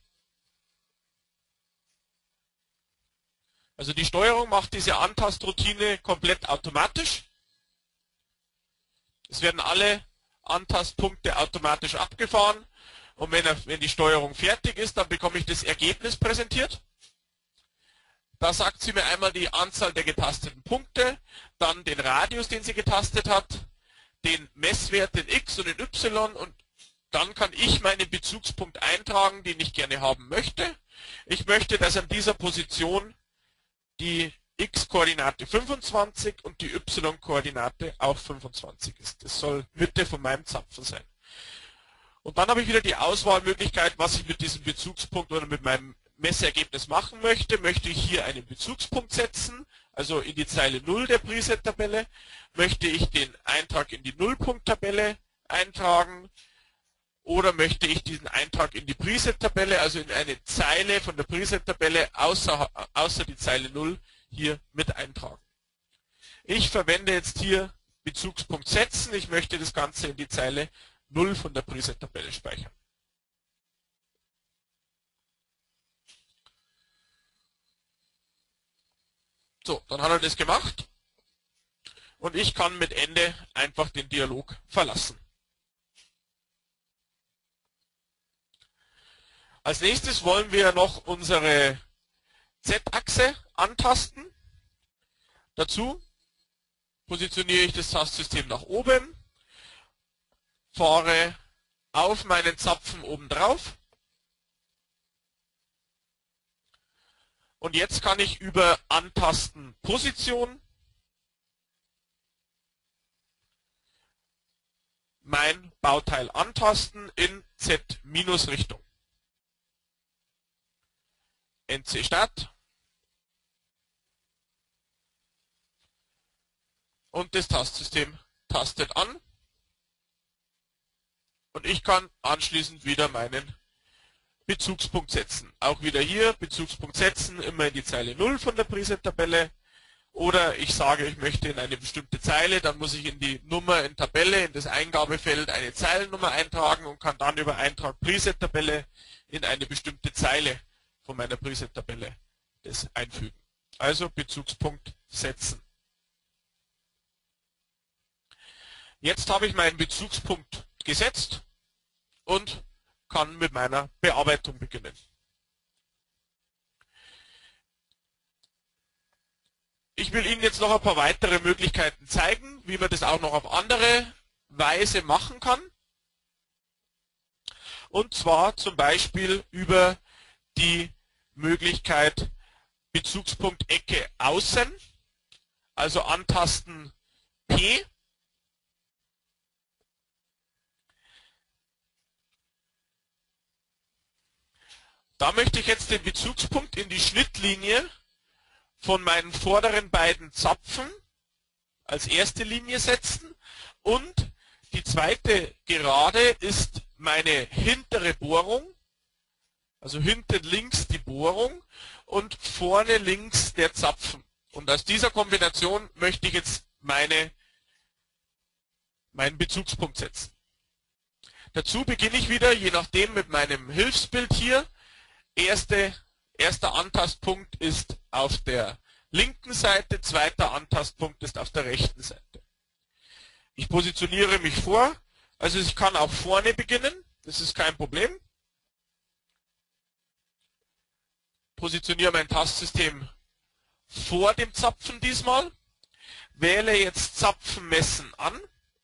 Also die Steuerung macht diese Antastroutine komplett automatisch. Es werden alle Antastpunkte automatisch abgefahren. Und wenn die Steuerung fertig ist, dann bekomme ich das Ergebnis präsentiert. Da sagt sie mir einmal die Anzahl der getasteten Punkte, dann den Radius, den sie getastet hat, den Messwert in X und in Y, und dann kann ich meinen Bezugspunkt eintragen, den ich gerne haben möchte. Ich möchte, dass an dieser Position die X-Koordinate 25 und die Y-Koordinate auch 25 ist. Das soll Mitte von meinem Zapfen sein. Und dann habe ich wieder die Auswahlmöglichkeit, was ich mit diesem Bezugspunkt oder mit meinem Messergebnis machen möchte. Möchte ich hier einen Bezugspunkt setzen, also in die Zeile 0 der Preset-Tabelle? Möchte ich den Eintrag in die Nullpunkt-Tabelle eintragen? Oder möchte ich diesen Eintrag in die Preset-Tabelle, also in eine Zeile von der Preset-Tabelle außer die Zeile 0 hier mit eintragen? Ich verwende jetzt hier Bezugspunkt setzen. Ich möchte das Ganze in die Zeile 0 von der Preset-Tabelle speichern. So, dann hat er das gemacht und ich kann mit Ende einfach den Dialog verlassen. Als nächstes wollen wir noch unsere Z-Achse antasten. Dazu positioniere ich das Tastsystem nach oben, fahre auf meinen Zapfen oben drauf und jetzt kann ich über Antasten Position mein Bauteil antasten in Z-Richtung. NC Start und das Tastsystem tastet an und ich kann anschließend wieder meinen Bezugspunkt setzen. Auch wieder hier Bezugspunkt setzen, immer in die Zeile 0 von der Preset-Tabelle. Oder ich sage, ich möchte in eine bestimmte Zeile, dann muss ich in die Nummer in Tabelle, in das Eingabefeld eine Zeilennummer eintragen und kann dann über Eintrag Preset-Tabelle in eine bestimmte Zeile von meiner Preset-Tabelle das einfügen. Also Bezugspunkt setzen. Jetzt habe ich meinen Bezugspunkt gesetzt und kann mit meiner Bearbeitung beginnen. Ich will Ihnen jetzt noch ein paar weitere Möglichkeiten zeigen, wie man das auch noch auf andere Weise machen kann. Und zwar zum Beispiel über die Möglichkeit Bezugspunkt Ecke außen, also antasten P. Da möchte ich jetzt den Bezugspunkt in die Schnittlinie von meinen vorderen beiden Zapfen als erste Linie setzen und die zweite Gerade ist meine hintere Bohrung, also hinten links die Bohrung und vorne links der Zapfen. Und aus dieser Kombination möchte ich jetzt meinen Bezugspunkt setzen. Dazu beginne ich wieder, je nachdem mit meinem Hilfsbild hier. Erster Antastpunkt ist auf der linken Seite, zweiter Antastpunkt ist auf der rechten Seite. Ich positioniere mich vor, also ich kann auch vorne beginnen, das ist kein Problem. Positioniere mein Tastsystem vor dem Zapfen diesmal, wähle jetzt Zapfen messen an.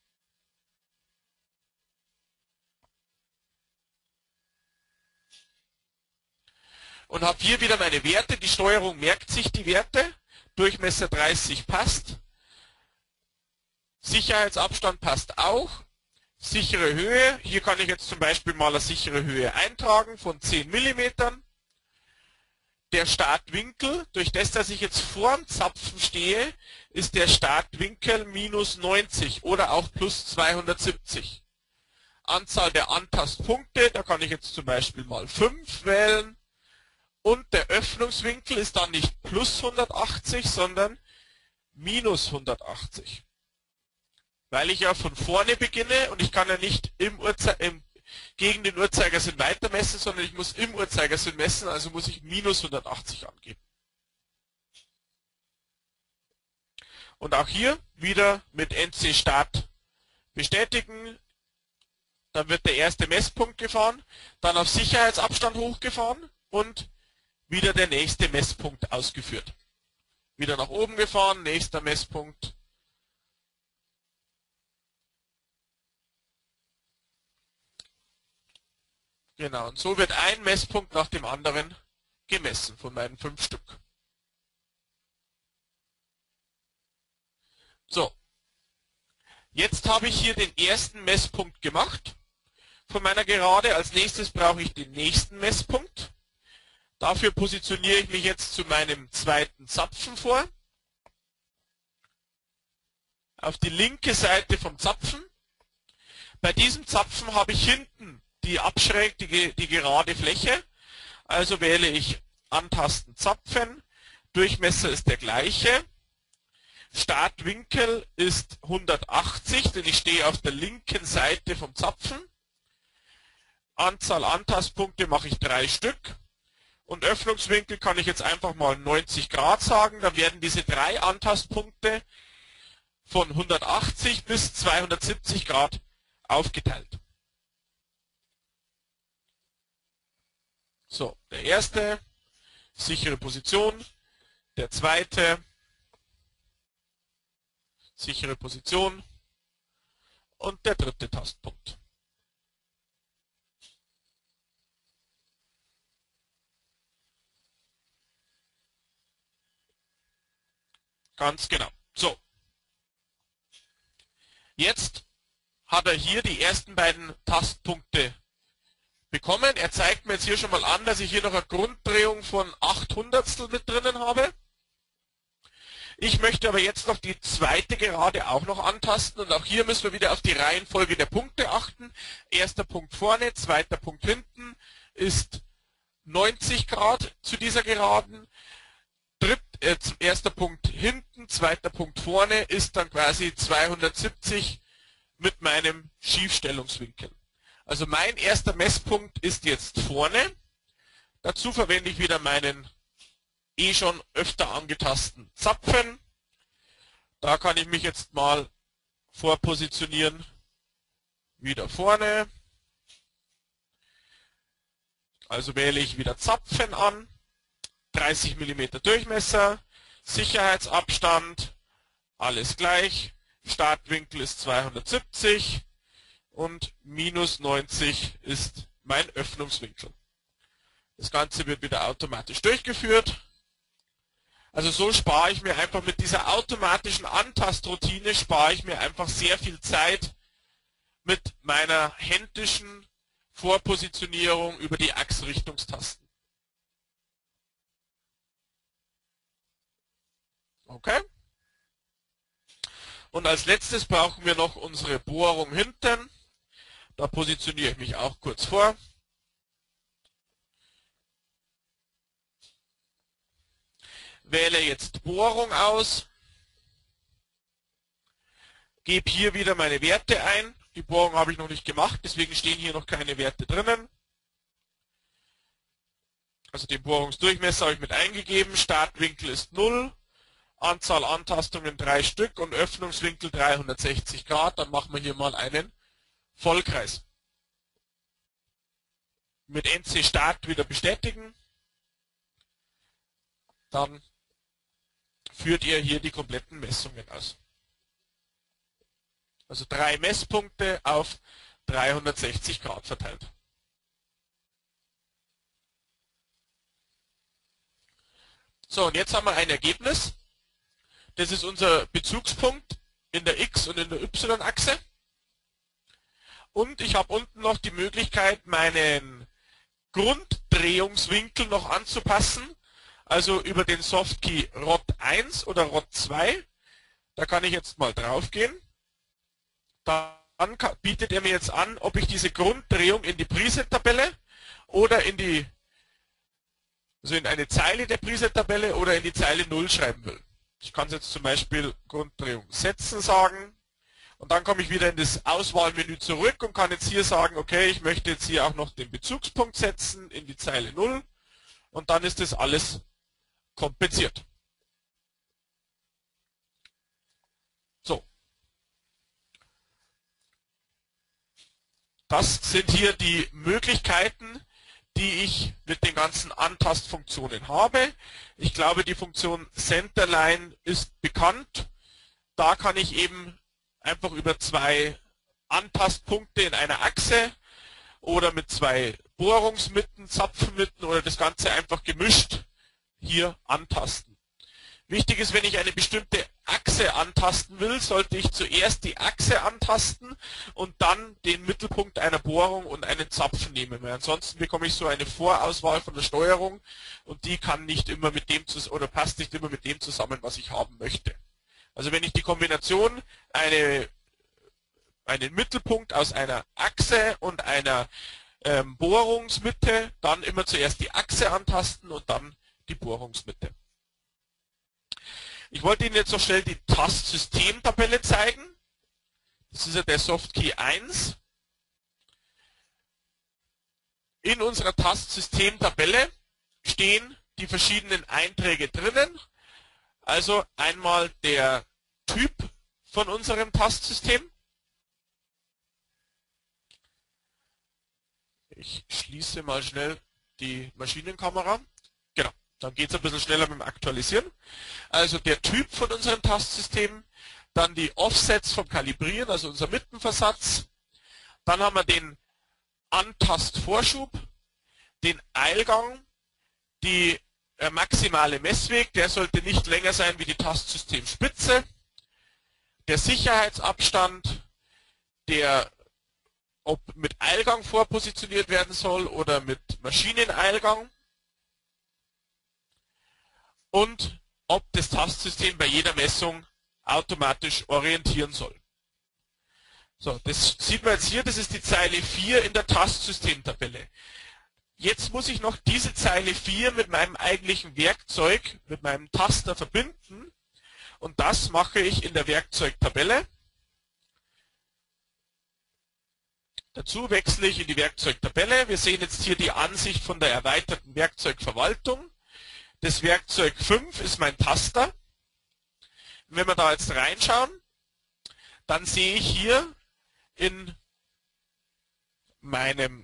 Und habe hier wieder meine Werte. Die Steuerung merkt sich die Werte. Durchmesser 30 passt. Sicherheitsabstand passt auch. Sichere Höhe. Hier kann ich jetzt zum Beispiel mal eine sichere Höhe eintragen von 10 mm. Der Startwinkel, durch das, dass ich jetzt vor dem Zapfen stehe, ist der Startwinkel minus 90 oder auch plus 270. Anzahl der Antastpunkte, da kann ich jetzt zum Beispiel mal 5 wählen. Und der Öffnungswinkel ist dann nicht plus 180, sondern minus 180. Weil ich ja von vorne beginne und ich kann ja nicht gegen den Uhrzeigersinn weiter messen, sondern ich muss im Uhrzeigersinn messen, also muss ich minus 180 angeben. Und auch hier wieder mit NC Start bestätigen. dann wird der erste Messpunkt gefahren, dann auf Sicherheitsabstand hochgefahren und wieder der nächste Messpunkt ausgeführt. Wieder nach oben gefahren, nächster Messpunkt. Genau, und so wird ein Messpunkt nach dem anderen gemessen von meinen 5 Stück. So, jetzt habe ich hier den ersten Messpunkt gemacht von meiner Gerade. Als nächstes brauche ich den nächsten Messpunkt. Dafür positioniere ich mich jetzt zu meinem zweiten Zapfen vor. Auf die linke Seite vom Zapfen. Bei diesem Zapfen habe ich hinten die die gerade Fläche. Also wähle ich Antasten Zapfen. Durchmesser ist der gleiche. Startwinkel ist 180, denn ich stehe auf der linken Seite vom Zapfen. Anzahl Antastpunkte mache ich 3 Stück. Und Öffnungswinkel kann ich jetzt einfach mal 90 Grad sagen. Dann werden diese 3 Antastpunkte von 180 bis 270 Grad aufgeteilt. So, der erste, sichere Position. Der zweite, sichere Position. Und der dritte Tastpunkt. Ganz genau. So. Jetzt hat er hier die ersten beiden Tastpunkte bekommen. Er zeigt mir jetzt hier schon mal an, dass ich hier noch eine Grunddrehung von 800stel mit drinnen habe. Ich möchte aber jetzt noch die zweite Gerade auch noch antasten und auch hier müssen wir wieder auf die Reihenfolge der Punkte achten. Erster Punkt vorne, zweiter Punkt hinten ist 90 Grad zu dieser Geraden. Erster Punkt hinten, zweiter Punkt vorne ist dann quasi 270 mit meinem Schiefstellungswinkel. Also mein erster Messpunkt ist jetzt vorne. Dazu verwende ich wieder meinen schon öfter angetasten Zapfen. Da kann ich mich jetzt mal vorpositionieren. Wieder vorne. Also wähle ich wieder Zapfen an. 30 mm Durchmesser, Sicherheitsabstand, alles gleich, Startwinkel ist 270 und minus 90 ist mein Öffnungswinkel. Das Ganze wird wieder automatisch durchgeführt. Also so spare ich mir einfach mit dieser automatischen Antastroutine, spare ich mir einfach sehr viel Zeit mit meiner händischen Vorpositionierung über die Achsrichtungstasten. Okay. Und als letztes brauchen wir noch unsere Bohrung hinten. Da positioniere ich mich auch kurz vor. Wähle jetzt Bohrung aus. Gebe hier wieder meine Werte ein. Die Bohrung habe ich noch nicht gemacht, deswegen stehen hier noch keine Werte drinnen. Also den Bohrungsdurchmesser habe ich mit eingegeben. Startwinkel ist 0. Anzahl Antastungen 3 Stück und Öffnungswinkel 360 Grad. Dann machen wir hier mal einen Vollkreis. Mit NC Start wieder bestätigen. Dann führt ihr hier die kompletten Messungen aus. Also 3 Messpunkte auf 360 Grad verteilt. So, und jetzt haben wir ein Ergebnis. Das ist unser Bezugspunkt in der X- und in der Y-Achse. Und ich habe unten noch die Möglichkeit, meinen Grunddrehungswinkel noch anzupassen. Also über den Softkey ROT 1 oder ROT 2. Da kann ich jetzt mal drauf gehen. Dann bietet er mir jetzt an, ob ich diese Grunddrehung in die Preset-Tabelle oder in eine Zeile der Preset-Tabelle oder in die Zeile 0 schreiben will. Ich kann jetzt zum Beispiel Grunddrehung setzen sagen und dann komme ich wieder in das Auswahlmenü zurück und kann jetzt hier sagen, okay, ich möchte jetzt hier auch noch den Bezugspunkt setzen in die Zeile 0 und dann ist das alles kompensiert. So. Das sind hier die Möglichkeiten, die ich mit den ganzen Antastfunktionen habe. Ich glaube, die Funktion Centerline ist bekannt. Da kann ich eben einfach über zwei Antastpunkte in einer Achse oder mit zwei Bohrungsmitten, Zapfenmitten oder das Ganze einfach gemischt hier antasten. Wichtig ist, wenn ich eine bestimmte Achse antasten will, sollte ich zuerst die Achse antasten und dann den Mittelpunkt einer Bohrung und einen Zapfen nehmen. Weil ansonsten bekomme ich so eine Vorauswahl von der Steuerung und die kann nicht immer mit dem oder passt nicht immer mit dem zusammen, was ich haben möchte. Also wenn ich die Kombination einen Mittelpunkt aus einer Achse und einer Bohrungsmitte, dann immer zuerst die Achse antasten und dann die Bohrungsmitte. Ich wollte Ihnen jetzt noch schnell die Tastsystemtabelle zeigen. Das ist ja der Softkey 1. In unserer Tastsystemtabelle stehen die verschiedenen Einträge drinnen. Also einmal der Typ von unserem Tastsystem. Ich schließe mal schnell die Maschinenkamera. Genau, dann geht es ein bisschen schneller mit dem Aktualisieren. Also der Typ von unserem Tastsystem, dann die Offsets vom Kalibrieren, also unser Mittenversatz. Dann haben wir den Antastvorschub, den Eilgang, die maximale Messweg, der sollte nicht länger sein wie die Tastsystemspitze, der Sicherheitsabstand, der ob mit Eilgang vorpositioniert werden soll oder mit Maschineneilgang und ob das Tastsystem bei jeder Messung automatisch orientieren soll. So, das sieht man jetzt hier, das ist die Zeile 4 in der Tastsystemtabelle. Jetzt muss ich noch diese Zeile 4 mit meinem eigentlichen Werkzeug, mit meinem Taster verbinden und das mache ich in der Werkzeugtabelle. Dazu wechsle ich in die Werkzeugtabelle. Wir sehen jetzt hier die Ansicht von der erweiterten Werkzeugverwaltung. Das Werkzeug 5 ist mein Taster. Wenn wir da jetzt reinschauen, dann sehe ich hier in meiner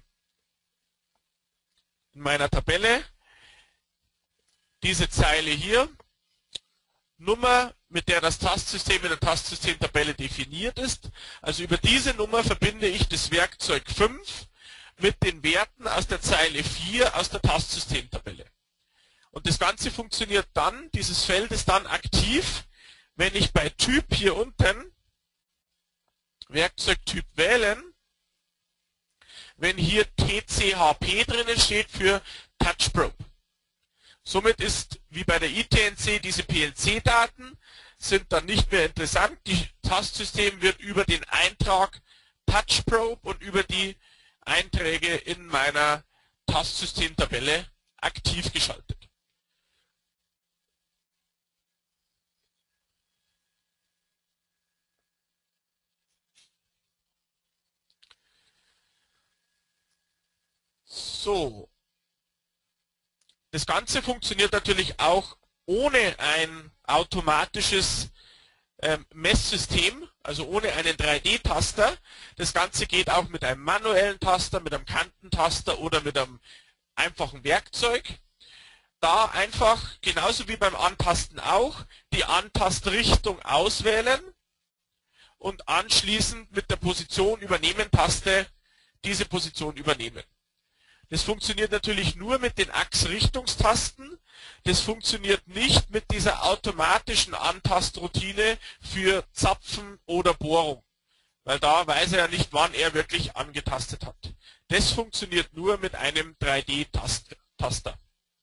Tabelle diese Zeile hier, Nummer, mit der das Tastsystem in der Tastsystemtabelle definiert ist. Also über diese Nummer verbinde ich das Werkzeug 5 mit den Werten aus der Zeile 4 aus der Tastsystemtabelle. Und das Ganze funktioniert dann, dieses Feld ist dann aktiv, wenn ich bei Typ hier unten Werkzeugtyp wählen, wenn hier TCHP drinnen steht für Touch Probe. Somit ist, wie bei der ITNC, diese PLC-Daten sind dann nicht mehr interessant. Das Tastsystem wird über den Eintrag Touch Probe und über die Einträge in meiner Tastsystemtabelle aktiv geschaltet. So. Das Ganze funktioniert natürlich auch ohne ein automatisches Messsystem, also ohne einen 3D-Taster. Das Ganze geht auch mit einem manuellen Taster, mit einem Kantentaster oder mit einem einfachen Werkzeug. Da einfach, genauso wie beim Antasten auch, die Antastrichtung auswählen und anschließend mit der Position übernehmen Taste diese Position übernehmen. Das funktioniert natürlich nur mit den Achsrichtungstasten. Das funktioniert nicht mit dieser automatischen Antastroutine für Zapfen oder Bohrung, weil da weiß er ja nicht, wann er wirklich angetastet hat. Das funktioniert nur mit einem 3D-Taster.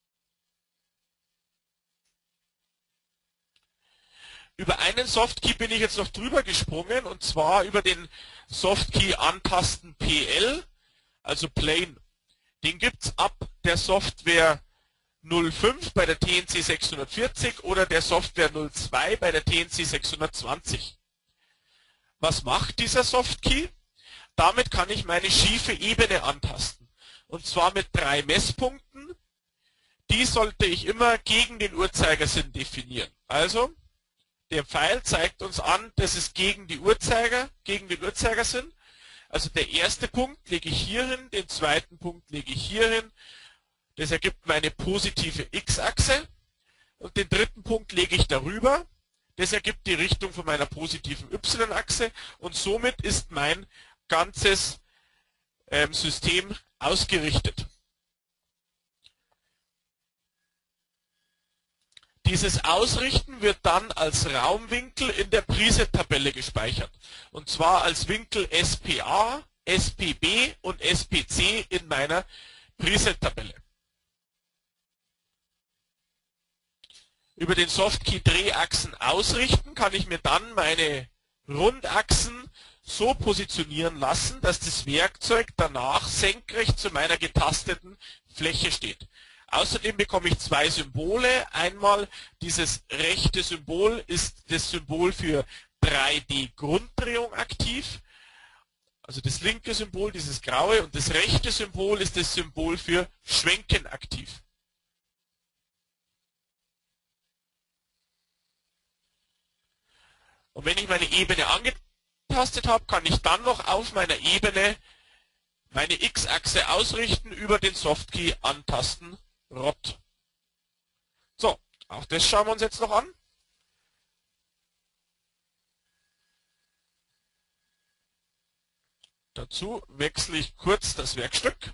Über einen Softkey bin ich jetzt noch drüber gesprungen, und zwar über den Softkey Antasten PL, also Plain. Den gibt es ab der Software 05 bei der TNC 640 oder der Software 02 bei der TNC 620. Was macht dieser Softkey? Damit kann ich meine schiefe Ebene antasten. Und zwar mit 3 Messpunkten. Die sollte ich immer gegen den Uhrzeigersinn definieren. Also, der Pfeil zeigt uns an, das ist gegen den Uhrzeigersinn. Also der erste Punkt lege ich hier hin, den zweiten Punkt lege ich hier hin. Das ergibt meine positive x-Achse. Und den dritten Punkt lege ich darüber. Das ergibt die Richtung von meiner positiven y-Achse. Und somit ist mein ganzes System ausgerichtet. Dieses Ausrichten wird dann als Raumwinkel in der Preset-Tabelle gespeichert. Und zwar als Winkel SPA, SPB und SPC in meiner Preset-Tabelle. Über den Softkey Drehachsen ausrichten kann ich mir dann meine Rundachsen so positionieren lassen, dass das Werkzeug danach senkrecht zu meiner getasteten Fläche steht. Außerdem bekomme ich zwei Symbole. Einmal dieses rechte Symbol ist das Symbol für 3D-Grunddrehung aktiv. Also das linke Symbol, dieses graue, und das rechte Symbol ist das Symbol für Schwenken aktiv. Und wenn ich meine Ebene angetastet habe, kann ich dann noch auf meiner Ebene meine X-Achse ausrichten über den Softkey antasten. Rot. So, auch das schauen wir uns jetzt noch an. Dazu wechsle ich kurz das Werkstück.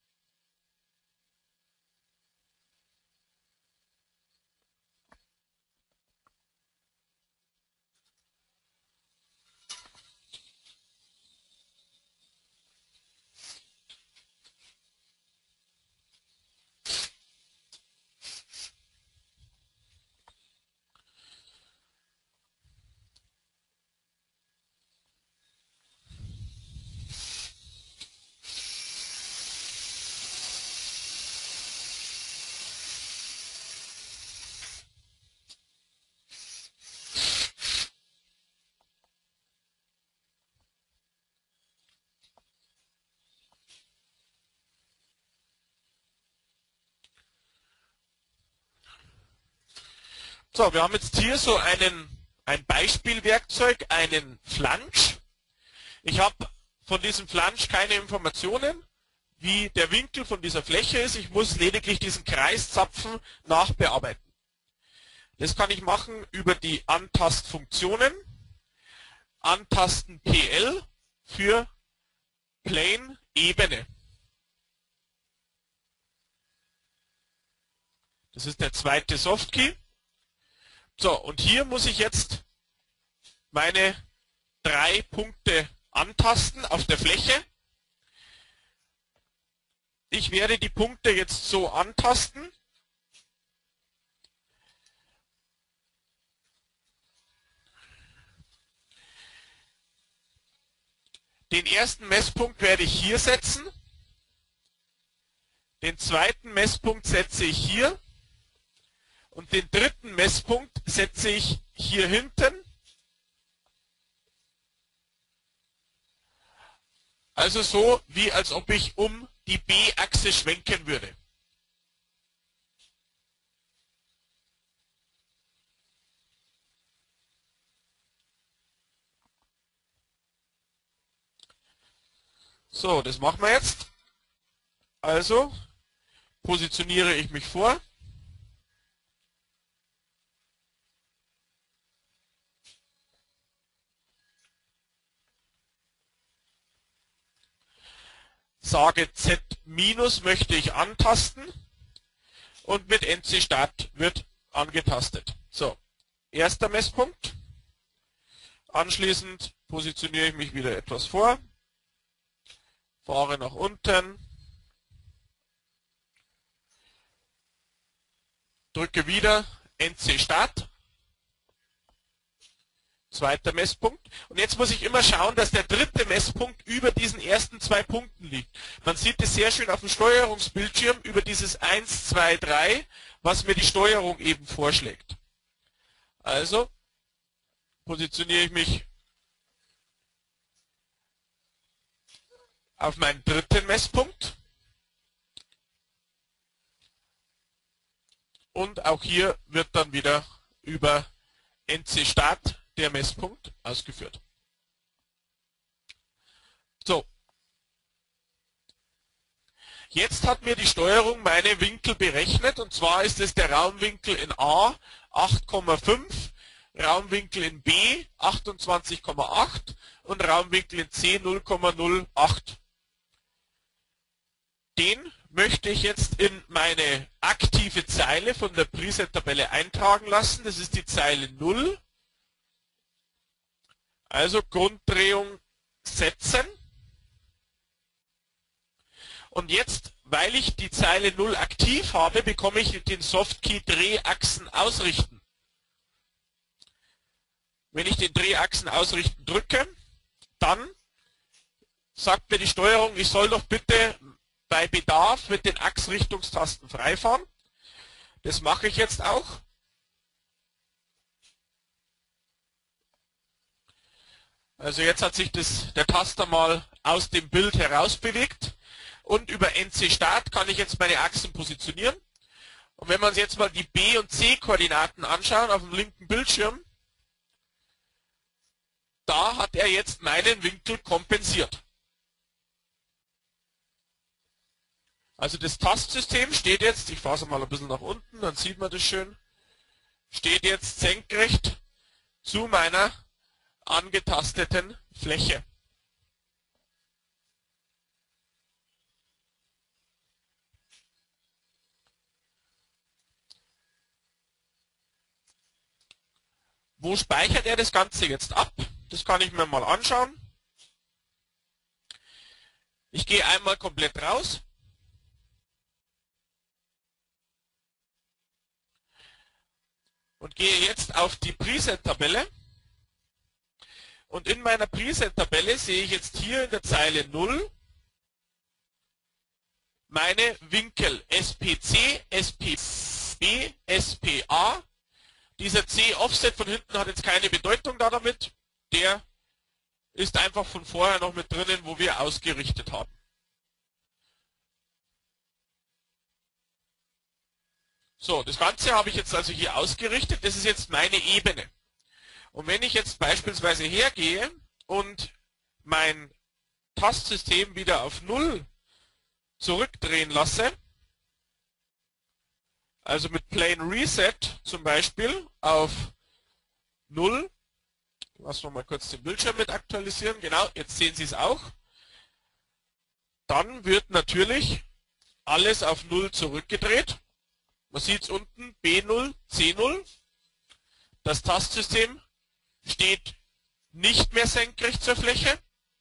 So, wir haben jetzt hier so ein Beispielwerkzeug, einen Flansch. Ich habe von diesem Flansch keine Informationen, wie der Winkel von dieser Fläche ist. Ich muss lediglich diesen Kreiszapfen nachbearbeiten. Das kann ich machen über die Antastfunktionen. Antasten PL für Plane Ebene. Das ist der zweite Softkey. So, und hier muss ich jetzt meine 3 Punkte antasten auf der Fläche. Ich werde die Punkte jetzt so antasten. Den ersten Messpunkt werde ich hier setzen. Den zweiten Messpunkt setze ich hier. Und den dritten Messpunkt setze ich hier hinten. Also so, wie als ob ich um die B-Achse schwenken würde. So, das machen wir jetzt. Also positioniere ich mich vor. Sage Z- möchte ich antasten und mit NC Start wird angetastet. So, erster Messpunkt. Anschließend positioniere ich mich wieder etwas vor, fahre nach unten, drücke wieder NC Start. Zweiter Messpunkt. Und jetzt muss ich immer schauen, dass der dritte Messpunkt über diesen ersten 2 Punkten liegt. Man sieht es sehr schön auf dem Steuerungsbildschirm über dieses 1, 2, 3, was mir die Steuerung eben vorschlägt. Also positioniere ich mich auf meinen dritten Messpunkt. Und auch hier wird dann wieder über NC Start der Messpunkt ausgeführt. So, jetzt hat mir die Steuerung meine Winkel berechnet, und zwar ist es der Raumwinkel in A 8,5, Raumwinkel in B 28,8 und Raumwinkel in C 0,08. Den möchte ich jetzt in meine aktive Zeile von der Preset-Tabelle eintragen lassen. Das ist die Zeile 0. Also Grunddrehung setzen. Und jetzt, weil ich die Zeile 0 aktiv habe, bekomme ich den Softkey Drehachsen ausrichten. Wenn ich den Drehachsen ausrichten drücke, dann sagt mir die Steuerung, ich soll doch bitte bei Bedarf mit den Achsrichtungstasten freifahren. Das mache ich jetzt auch. Also jetzt hat sich der Taster mal aus dem Bild heraus bewegt. Und über NC Start kann ich jetzt meine Achsen positionieren. Und wenn wir uns jetzt mal die B- und C-Koordinaten anschauen auf dem linken Bildschirm, da hat er jetzt meinen Winkel kompensiert. Also das Tastsystem steht jetzt, ich fahre es mal ein bisschen nach unten, dann sieht man das schön, steht jetzt senkrecht zu meiner angetasteten Fläche. Wo speichert er das Ganze jetzt ab? Das kann ich mir mal anschauen. Ich gehe einmal komplett raus. Und gehe jetzt auf die Preset-Tabelle. Und in meiner Preset-Tabelle sehe ich jetzt hier in der Zeile 0 meine Winkel SPC, SPB, SPA. Dieser C-Offset von hinten hat jetzt keine Bedeutung da damit. Der ist einfach von vorher noch mit drinnen, wo wir ausgerichtet haben. So, das Ganze habe ich jetzt also hier ausgerichtet. Das ist jetzt meine Ebene. Und wenn ich jetzt beispielsweise hergehe und mein Tastsystem wieder auf 0 zurückdrehen lasse, also mit Plane Reset zum Beispiel auf 0, lassen wir mal kurz den Bildschirm mit aktualisieren, genau, jetzt sehen Sie es auch, dann wird natürlich alles auf 0 zurückgedreht. Man sieht es unten, B0, C0. Das Tastsystem steht nicht mehr senkrecht zur Fläche.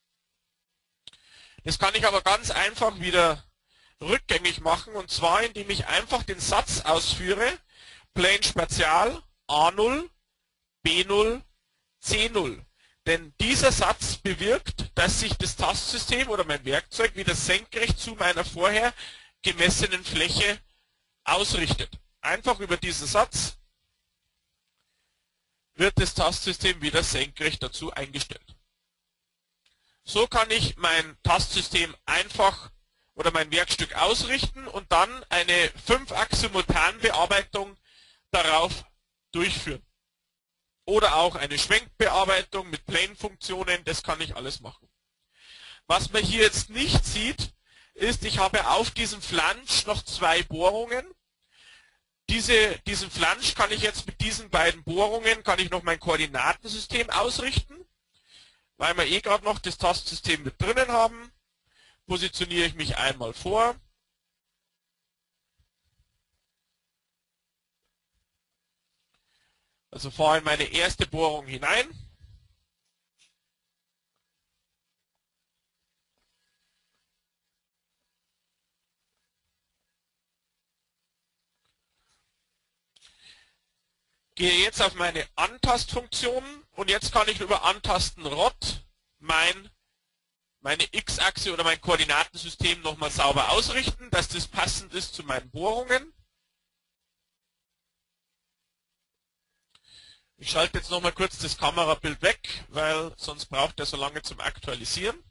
Das kann ich aber ganz einfach wieder rückgängig machen, und zwar indem ich einfach den Satz ausführe, Plane Spatial A0, B0, C0. Denn dieser Satz bewirkt, dass sich das Tastsystem oder mein Werkzeug wieder senkrecht zu meiner vorher gemessenen Fläche ausrichtet. Einfach über diesen Satz wird das Tastsystem wieder senkrecht dazu eingestellt. So kann ich mein Tastsystem einfach oder mein Werkstück ausrichten und dann eine 5-Achs-Simultanbearbeitung darauf durchführen. Oder auch eine Schwenkbearbeitung mit Plane-Funktionen, das kann ich alles machen. Was man hier jetzt nicht sieht, ist, ich habe auf diesem Flansch noch 2 Bohrungen. Diesen Flansch kann ich jetzt mit diesen beiden Bohrungen, kann ich noch mein Koordinatensystem ausrichten. Weil wir gerade noch das Tastsystem mit drinnen haben, positioniere ich mich einmal vor. Also fahre in meine erste Bohrung hinein. Gehe jetzt auf meine Antastfunktionen und jetzt kann ich über Antasten Rot meine X-Achse oder mein Koordinatensystem nochmal sauber ausrichten, dass das passend ist zu meinen Bohrungen. Ich schalte jetzt nochmal kurz das Kamerabild weg, weil sonst braucht er so lange zum Aktualisieren.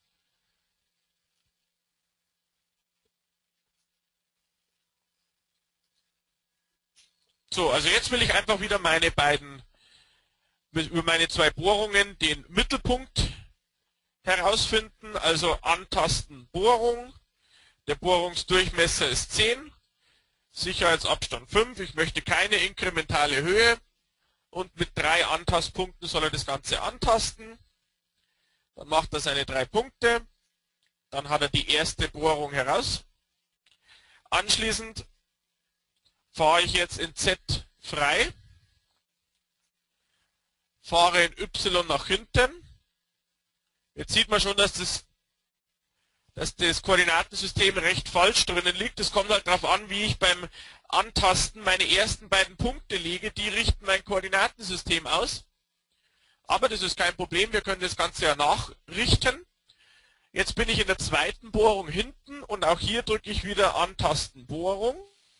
So, also jetzt will ich einfach wieder über meine 2 Bohrungen den Mittelpunkt herausfinden, also antasten Bohrung. Der Bohrungsdurchmesser ist 10, Sicherheitsabstand 5, ich möchte keine inkrementale Höhe und mit 3 Antastpunkten soll er das Ganze antasten. Dann macht er seine 3 Punkte, dann hat er die erste Bohrung heraus. Anschließend fahre ich jetzt in Z frei, fahre in Y nach hinten. Jetzt sieht man schon, dass das Koordinatensystem recht falsch drinnen liegt. Es kommt halt darauf an, wie ich beim Antasten meine ersten beiden Punkte lege. Die richten mein Koordinatensystem aus. Aber das ist kein Problem, wir können das Ganze ja nachrichten. Jetzt bin ich in der zweiten Bohrung hinten und auch hier drücke ich wieder Antasten Bohrung.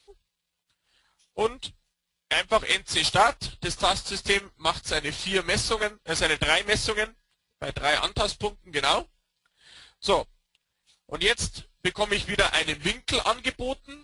Und einfach NC Start. Das Tastsystem macht seine 3 Messungen bei 3 Antastpunkten, genau. So. Und jetzt bekomme ich wieder einen Winkel angeboten.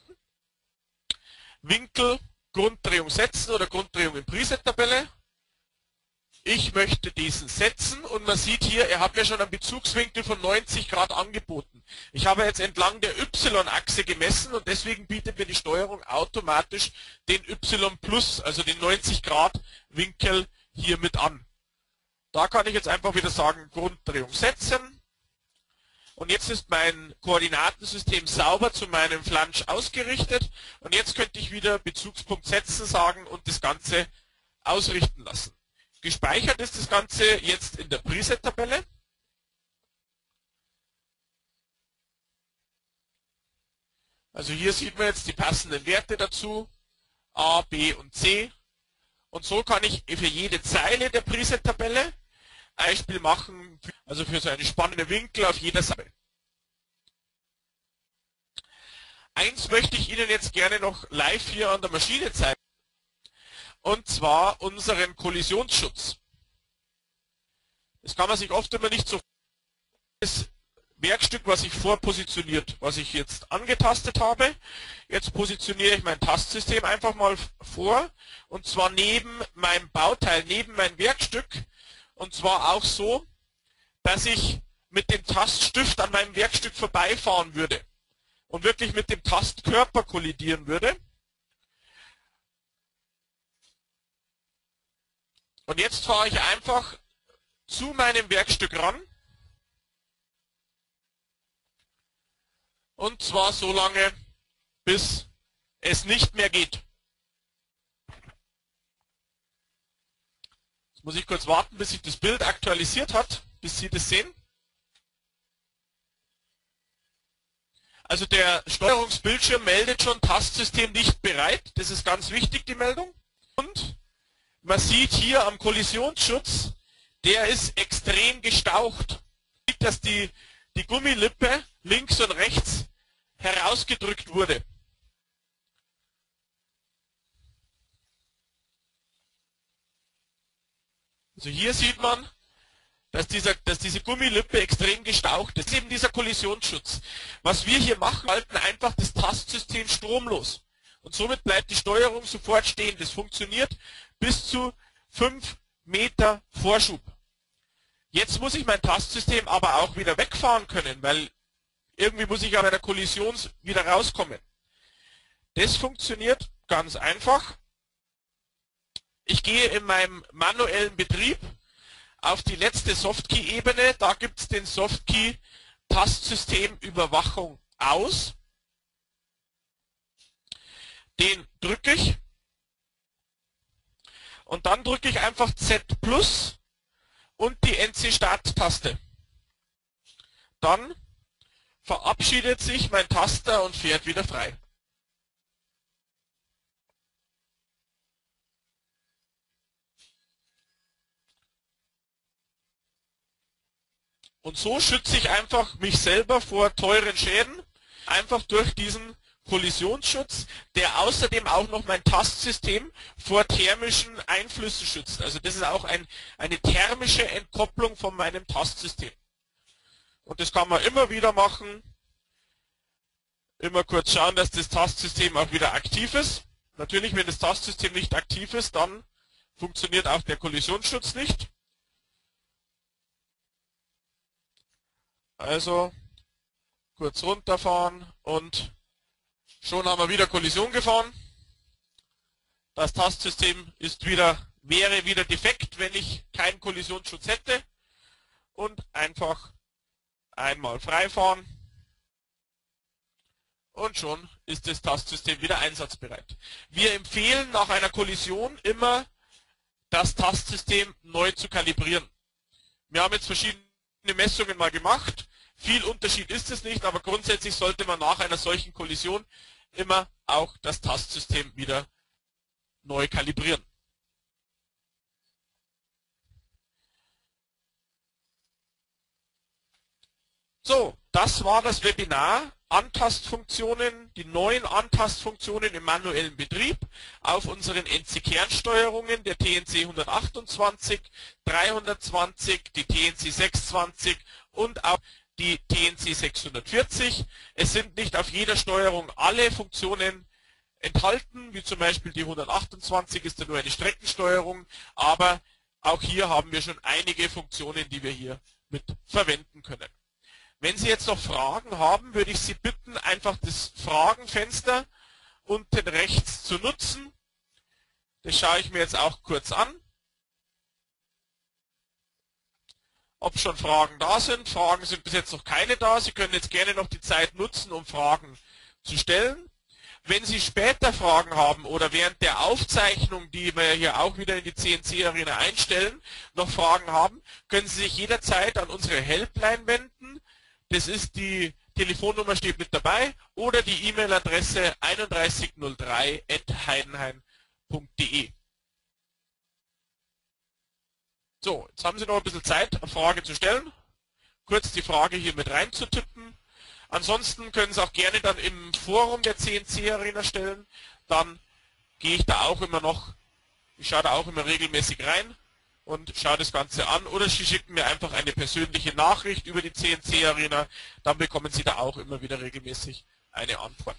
Winkel, Grunddrehung setzen oder Grunddrehung in Preset-Tabelle. Ich möchte diesen setzen und man sieht hier, er hat mir schon einen Bezugswinkel von 90 Grad angeboten. Ich habe jetzt entlang der Y-Achse gemessen und deswegen bietet mir die Steuerung automatisch den Y+, also den 90 Grad Winkel hier mit an. Da kann ich jetzt einfach wieder sagen, Grunddrehung setzen. Und jetzt ist mein Koordinatensystem sauber zu meinem Flansch ausgerichtet. Und jetzt könnte ich wieder Bezugspunkt setzen sagen und das Ganze ausrichten lassen. Gespeichert ist das Ganze jetzt in der Preset-Tabelle. Also hier sieht man jetzt die passenden Werte dazu, A, B und C. Und so kann ich für jede Zeile der Preset-Tabelle ein Beispiel machen, also für so einen spannenden Winkel auf jeder Seite. Eins möchte ich Ihnen jetzt gerne noch live hier an der Maschine zeigen. Und zwar unseren Kollisionsschutz. Das kann man sich oft immer nicht so vorstellen. Das Werkstück, was ich vorpositioniert, was ich jetzt angetastet habe. Jetzt positioniere ich mein Tastsystem einfach mal vor. Und zwar neben meinem Bauteil, neben mein Werkstück. Und zwar auch so, dass ich mit dem Taststift an meinem Werkstück vorbeifahren würde. Und wirklich mit dem Tastkörper kollidieren würde. Und jetzt fahre ich einfach zu meinem Werkstück ran. Und zwar so lange, bis es nicht mehr geht. Jetzt muss ich kurz warten, bis sich das Bild aktualisiert hat, bis Sie das sehen. Also der Steuerungsbildschirm meldet schon, Tastsystem nicht bereit. Das ist ganz wichtig, die Meldung. Und man sieht hier am Kollisionsschutz, der ist extrem gestaucht. Man sieht, dass die Gummilippe links und rechts herausgedrückt wurde. Also hier sieht man, dass diese Gummilippe extrem gestaucht ist. Das ist eben dieser Kollisionsschutz. Was wir hier machen, halten einfach das Tastsystem stromlos. Und somit bleibt die Steuerung sofort stehen. Das funktioniert bis zu 5 Meter Vorschub. Jetzt muss ich mein Tastsystem aber auch wieder wegfahren können, weil irgendwie muss ich ja bei der Kollision wieder rauskommen. Das funktioniert ganz einfach. Ich gehe in meinem manuellen Betrieb auf die letzte Softkey-Ebene. Da gibt es den Softkey Tastsystemüberwachung aus. Den drücke ich. Und dann drücke ich einfach Z+ und die NC-Start-Taste. Dann verabschiedet sich mein Taster und fährt wieder frei. Und so schütze ich einfach mich selber vor teuren Schäden, einfach durch diesen Kollisionsschutz, der außerdem auch noch mein Tastsystem vor thermischen Einflüssen schützt. Also das ist auch eine thermische Entkopplung von meinem Tastsystem. Und das kann man immer wieder machen. Immer kurz schauen, dass das Tastsystem auch wieder aktiv ist. Natürlich, wenn das Tastsystem nicht aktiv ist, dann funktioniert auch der Kollisionsschutz nicht. Also kurz runterfahren und schon haben wir wieder Kollision gefahren. Das Tastsystem wäre wieder defekt, wenn ich keinen Kollisionsschutz hätte. Und einfach einmal freifahren. Und schon ist das Tastsystem wieder einsatzbereit. Wir empfehlen nach einer Kollision immer, das Tastsystem neu zu kalibrieren. Wir haben jetzt verschiedene Messungen mal gemacht. Viel Unterschied ist es nicht, aber grundsätzlich sollte man nach einer solchen Kollision immer auch das Tastsystem wieder neu kalibrieren. So, das war das Webinar. Antastfunktionen, die neuen Antastfunktionen im manuellen Betrieb auf unseren NC-Kernsteuerungen, der TNC 128, 320, die TNC 620 und auch die TNC 640. Es sind nicht auf jeder Steuerung alle Funktionen enthalten, wie zum Beispiel die 128 ist ja nur eine Streckensteuerung, aber auch hier haben wir schon einige Funktionen, die wir hier mit verwenden können. Wenn Sie jetzt noch Fragen haben, würde ich Sie bitten, einfach das Fragenfenster unten rechts zu nutzen. Das schaue ich mir jetzt auch kurz an. Ob schon Fragen da sind. Fragen sind bis jetzt noch keine da. Sie können jetzt gerne noch die Zeit nutzen, um Fragen zu stellen. Wenn Sie später Fragen haben oder während der Aufzeichnung, die wir hier auch wieder in die CNC Arena einstellen, noch Fragen haben, können Sie sich jederzeit an unsere Helpline wenden. Das ist die Telefonnummer, steht mit dabei, oder die E-Mail-Adresse 3103@heidenhain.de. So, jetzt haben Sie noch ein bisschen Zeit, eine Frage zu stellen. Kurz die Frage hier mit reinzutippen. Ansonsten können Sie auch gerne dann im Forum der CNC Arena stellen. Dann gehe ich da auch immer noch, ich schaue da auch immer regelmäßig rein und schaue das Ganze an, oder Sie schicken mir einfach eine persönliche Nachricht über die CNC Arena, dann bekommen Sie da auch immer wieder regelmäßig eine Antwort.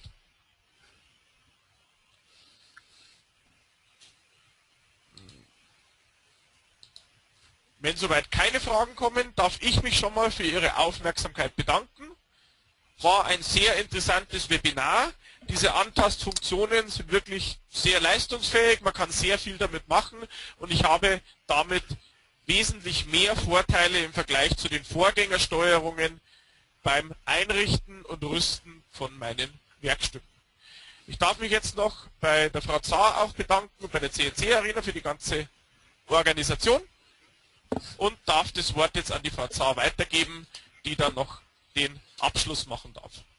Wenn soweit keine Fragen kommen, darf ich mich schon mal für Ihre Aufmerksamkeit bedanken. War ein sehr interessantes Webinar. Diese Antastfunktionen sind wirklich sehr leistungsfähig, man kann sehr viel damit machen und ich habe damit wesentlich mehr Vorteile im Vergleich zu den Vorgängersteuerungen beim Einrichten und Rüsten von meinen Werkstücken. Ich darf mich jetzt noch bei der Frau Zahr auch bedanken und bei der CNC Arena für die ganze Organisation und darf das Wort jetzt an die Frau Zahr weitergeben, die dann noch den Abschluss machen darf.